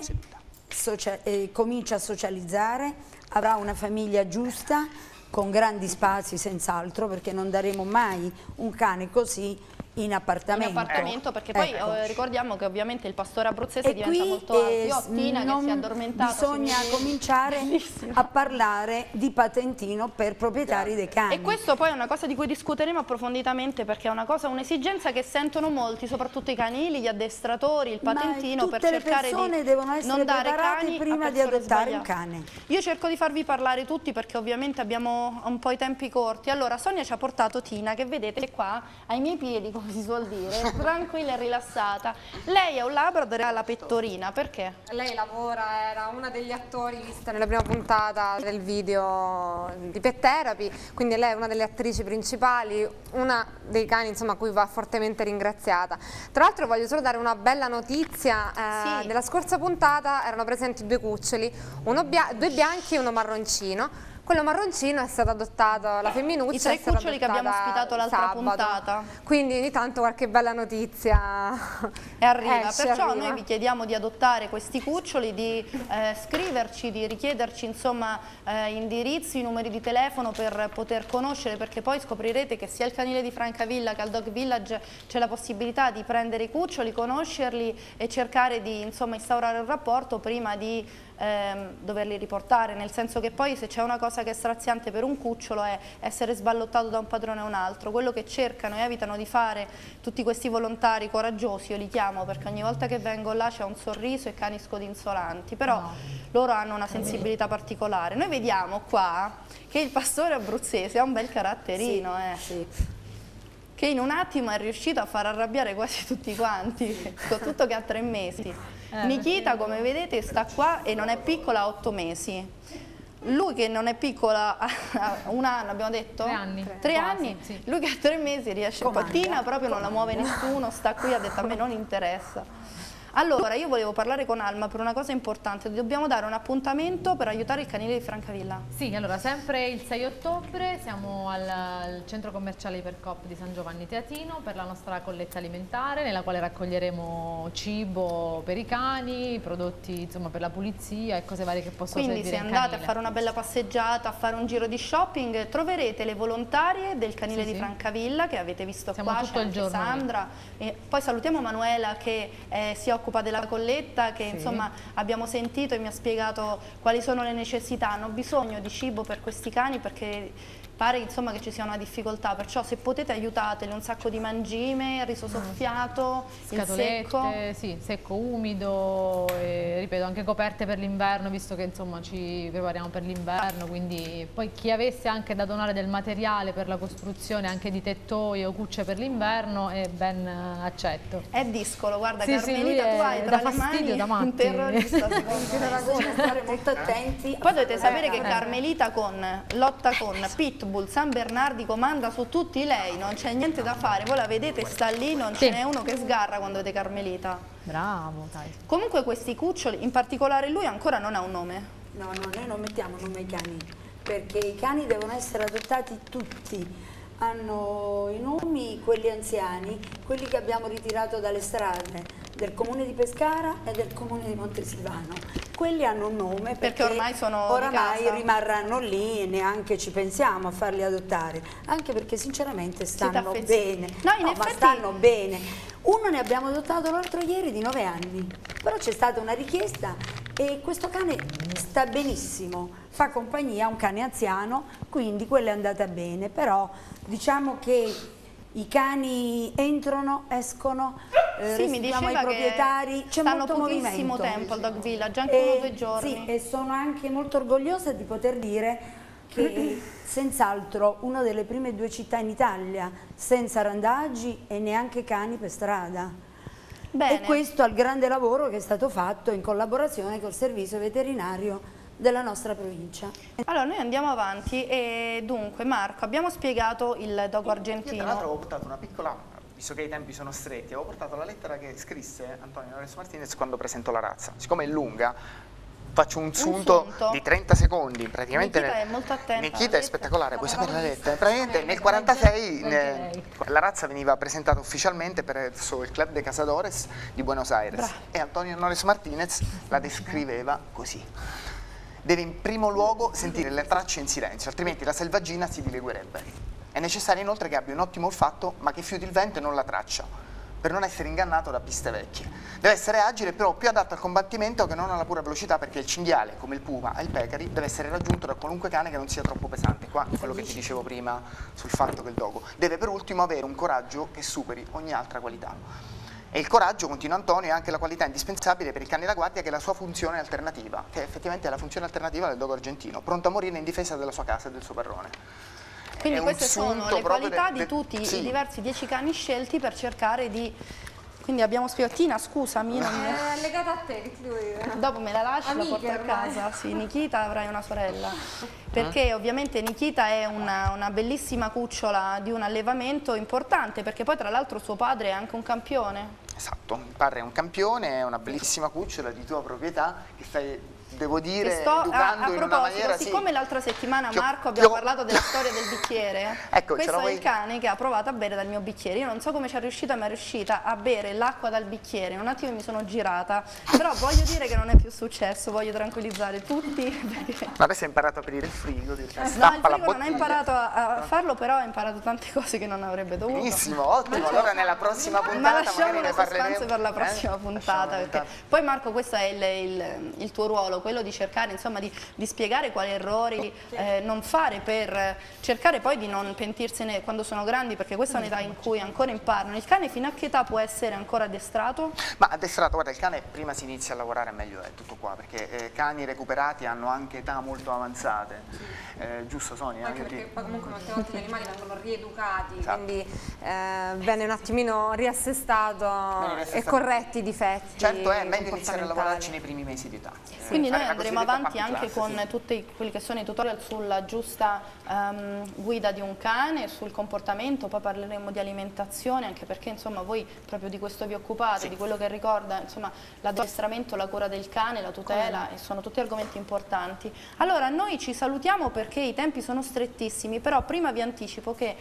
comincia a socializzare, avrà una famiglia giusta, con grandi spazi senz'altro, perché non daremo mai un cane così in appartamento. In appartamento, perché poi ricordiamo che ovviamente il pastore abruzzese diventa molto alto. Io ho Tina che si è addormentata. Bisogna cominciare a parlare di patentino per proprietari dei cani. E questo poi è una cosa di cui discuteremo approfonditamente, perché è una cosa, un'esigenza che sentono molti, soprattutto i canili, gli addestratori, il patentino, per cercare di non dare cani prima di adottare un cane. Io cerco di farvi parlare tutti perché ovviamente abbiamo un po' i tempi corti. Allora, Sonia ci ha portato Tina, che vedete qua ai miei piedi, come si suol dire, tranquilla e rilassata. Lei è un Labrador e ha la pettorina, perché? Lei lavora, era una degli attori vista nella prima puntata del video di Pet Therapy, quindi lei è una delle attrici principali, una dei cani, insomma, a cui va fortemente ringraziata. Tra l'altro voglio solo dare una bella notizia, nella scorsa puntata erano presenti 2 cuccioli, 2 bianchi e uno marroncino. Quello marroncino è stato adottato, la femminuccia. I 3 cuccioli che abbiamo ospitato l'altra puntata. Quindi ogni tanto qualche bella notizia arriva. Perciò noi vi chiediamo di adottare questi cuccioli, di scriverci, di richiederci, insomma, indirizzi, numeri di telefono per poter conoscere, perché poi scoprirete che sia al canile di Francavilla che al Dog Village c'è la possibilità di prendere i cuccioli, conoscerli e cercare di, insomma, instaurare un rapporto prima di doverli riportare, nel senso che poi se c'è una cosa che è straziante per un cucciolo è essere sballottato da un padrone a un altro. Quello che cercano e evitano di fare tutti questi volontari coraggiosi, io li chiamo, perché ogni volta che vengo là c'è un sorriso e cani scodinzolanti, però loro hanno una sensibilità particolare. Noi vediamo qua che il pastore abruzzese ha un bel caratterino, che in un attimo è riuscito a far arrabbiare quasi tutti quanti, soprattutto che ha 3 mesi. Nikita, come vedete, sta qua e non è piccola, ha 8 mesi. Lui che non è piccola, ha 1 anno, abbiamo detto? 3 anni. 3 anni? Sì. Lui che ha 3 mesi riesce, Tina proprio non la muove nessuno, sta qui, ha detto a me non interessa. Allora, io volevo parlare con Alma per una cosa importante, dobbiamo dare un appuntamento per aiutare il canile di Francavilla. Sì, allora sempre il 6 ottobre siamo al centro commerciale Ipercoop di San Giovanni Teatino per la nostra colletta alimentare, nella quale raccoglieremo cibo per i cani, prodotti, insomma, per la pulizia e cose varie che possono servire. Quindi se andate a fare una bella passeggiata, a fare un giro di shopping, troverete le volontarie del canile di Francavilla che avete visto qua, c'è anche Sandra, e poi salutiamo Manuela che si occupa della colletta, che insomma abbiamo sentito e mi ha spiegato quali sono le necessità. Hanno bisogno di cibo per questi cani perché pare, insomma, che ci sia una difficoltà, perciò se potete aiutateli, un sacco di mangime, riso soffiato, scatolette, secco, umido, e, ripeto, anche coperte per l'inverno, visto che insomma ci prepariamo per l'inverno, quindi poi chi avesse anche da donare del materiale per la costruzione anche di tettoie o cucce per l'inverno è ben accetto. È discolo, guarda, Carmelita, tu hai tra le mani un terrorista, bisogna stare molto attenti. Poi dovete sapere che Carmelita lotta con Pitbull, San Bernardi, comanda su tutti lei, non c'è niente da fare, voi la vedete, sta lì, non ce n'è uno che sgarra quando vede Carmelita. Bravo, dai. Comunque questi cuccioli, in particolare lui, ancora non ha un nome. No, noi non mettiamo nome ai cani, perché i cani devono essere adottati tutti. Hanno i nomi, quelli anziani, quelli che abbiamo ritirato dalle strade del comune di Pescara e del comune di Montesilvano. Quelli hanno un nome perché ormai sono di casa. Rimarranno lì e neanche ci pensiamo a farli adottare, anche perché sinceramente stanno bene. Ma stanno bene. Uno ne abbiamo adottato l'altro ieri di 9 anni, però c'è stata una richiesta e questo cane sta benissimo, fa compagnia a un cane anziano, quindi quello è andata bene, però diciamo che i cani entrano, escono, sì, mi diceva i proprietari, c'è molto pochissimo movimento. tempo al Dog Village, anche 1 o 2 giorni. Sì, e sono anche molto orgogliosa di poter dire che senz'altro una delle prime 2 città in Italia senza randaggi e neanche cani per strada. Bene. E questo al grande lavoro che è stato fatto in collaborazione col servizio veterinario della nostra provincia. Allora noi andiamo avanti e dunque Marco, abbiamo spiegato il dogo argentino. Io tra l'altro avevo portato una piccola, visto che i tempi sono stretti, avevo portato la lettera che scrisse Antonio Lorenzo Martinez quando presentò la razza. Siccome è lunga, faccio un sunto di 30 secondi, praticamente. Nikita è molto attenta. Nikita è spettacolare, puoi sapere la lettera. Praticamente nel 1946 la razza veniva presentata ufficialmente presso il Club de Cazadores di Buenos Aires e Antonio Lorenzo Martinez la descriveva così. Deve in primo luogo sentire le tracce in silenzio, altrimenti la selvaggina si dileguerebbe. È necessario inoltre che abbia un ottimo olfatto, ma che fiuti il vento e non la traccia, per non essere ingannato da piste vecchie. Deve essere agile, però più adatto al combattimento che non alla pura velocità, perché il cinghiale, come il puma e il pecari, deve essere raggiunto da qualunque cane che non sia troppo pesante. Qua quello che ti dicevo prima sul fatto che il dogo deve per ultimo avere un coraggio che superi ogni altra qualità. E il coraggio, continua Antonio, è anche la qualità indispensabile per il cane da guardia, che è la sua funzione alternativa, che effettivamente è la funzione alternativa del dogo argentino, pronto a morire in difesa della sua casa e del suo padrone. Quindi queste sono le qualità di tutti i diversi 10 cani scelti per cercare di... Quindi abbiamo spiegato, Tina scusami, è legata a te, che ti devo dire? Dopo me la lasci, la porto a casa, sì, Nikita avrai una sorella, perché ovviamente Nikita è una bellissima cucciola di un allevamento importante, perché poi tra l'altro suo padre è anche un campione. Esatto, il padre è un campione, è una bellissima cucciola di tua proprietà che stai, devo dire, educando in una maniera... Siccome l'altra settimana Marco abbiamo parlato della storia del bicchiere, ecco, questo è il cane che ha provato a bere dal mio bicchiere. Io non so come ci è riuscita, ma è riuscita a bere l'acqua dal bicchiere. In un attimo mi sono girata, però voglio dire che non è più successo, voglio tranquillizzare tutti. Perché... Ma adesso hai imparato a aprire il frigo? No, il frigo non ha imparato a farlo, però ha imparato tante cose che non avrebbe dovuto. Benissimo, ottimo, allora nella prossima puntata lasciamo le sostanze per la prossima puntata, perché poi Marco questo è il tuo ruolo, quello di cercare insomma di spiegare quali errori non fare, per cercare poi di non pentirsene quando sono grandi, perché questa è un'età in cui ancora imparano. Il cane fino a che età può essere ancora addestrato? Ma addestrato, guarda, il cane prima si inizia a lavorare meglio è tutto qua, perché cani recuperati hanno anche età molto avanzate, giusto Sonia? Anche perché poi comunque molte volte gli animali vengono rieducati, quindi viene un attimimino riassestato e corretti i difetti. Certo, è meglio iniziare a lavorarci nei primi mesi di età. Quindi noi andremo avanti anche con tutti quelli che sono i tutorial sulla giusta guida di un cane, sul comportamento, poi parleremo di alimentazione, anche perché insomma voi proprio di questo vi occupate, di quello che ricorda insomma l'addestramento, la cura del cane, la tutela, e sono tutti argomenti importanti. Allora noi ci salutiamo perché i tempi sono strettissimi, però prima vi anticipo che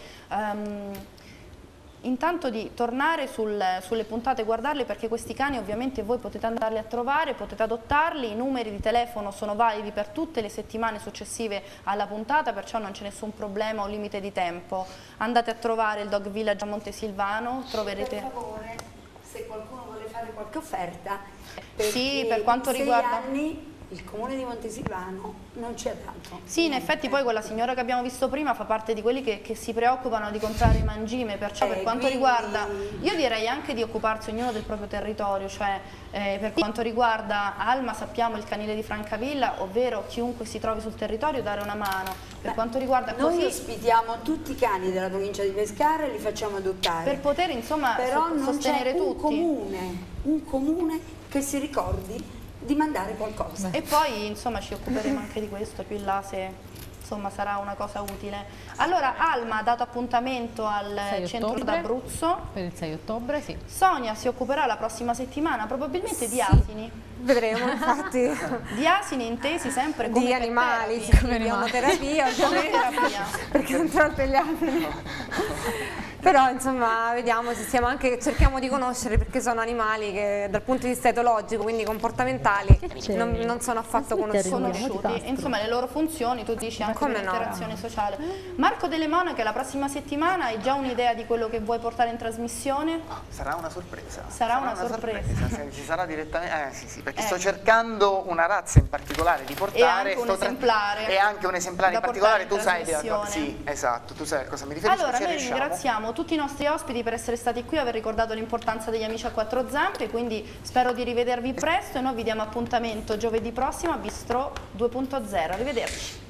intanto di tornare sulle puntate e guardarle, perché questi cani ovviamente voi potete andarli a trovare, potete adottarli, i numeri di telefono sono validi per tutte le settimane successive alla puntata, perciò non c'è nessun problema o limite di tempo. Andate a trovare il Dog Village a Montesilvano, troverete... Per favore, se qualcuno vuole fare qualche offerta, sì, per quanto riguarda... anni, il comune di Montesilvano non c'è tanto. Sì, in effetti poi quella signora che abbiamo visto prima fa parte di quelli che si preoccupano di comprare i mangime, perciò per quanto riguarda, io direi anche di occuparsi ognuno del proprio territorio, cioè per quanto riguarda Alma sappiamo il canile di Francavilla, ovvero chiunque si trovi sul territorio dare una mano. Per quanto riguarda noi ospitiamo tutti i cani della provincia di Pescara e li facciamo adottare. Per poter insomma però sostenere non c'è tutti. Un comune che si ricordi di mandare qualcosa. E poi insomma ci occuperemo anche di questo più in là, se insomma sarà una cosa utile. Allora Alma ha dato appuntamento al centro d'Abruzzo per il 6 ottobre, sì. Sonia si occuperà la prossima settimana probabilmente di asini. Vedremo, infatti. Di asini intesi sempre come di animali, sì, come terapia, perché non trovate gli asini. Però insomma vediamo, cerchiamo di conoscere, perché sono animali che dal punto di vista etologico, quindi comportamentali, non sono affatto conosciuti. Insomma le loro funzioni, tu dici anche l'interazione sociale. Marco Delle Monache, la prossima settimana hai già un'idea di quello che vuoi portare in trasmissione? Sarà una sorpresa. Sarà una sorpresa. Ci sarà direttamente, sì, perché sto cercando una razza in particolare di portare. E anche un esemplare. E anche un esemplare in particolare, tu sai, sì, esatto, tu sai a cosa mi riferisco. Allora noi ringraziamo tutti i nostri ospiti per essere stati qui e aver ricordato l'importanza degli amici a quattro zampe, quindi spero di rivedervi presto e noi vi diamo appuntamento giovedì prossimo a Bistrò 2.0. Arrivederci.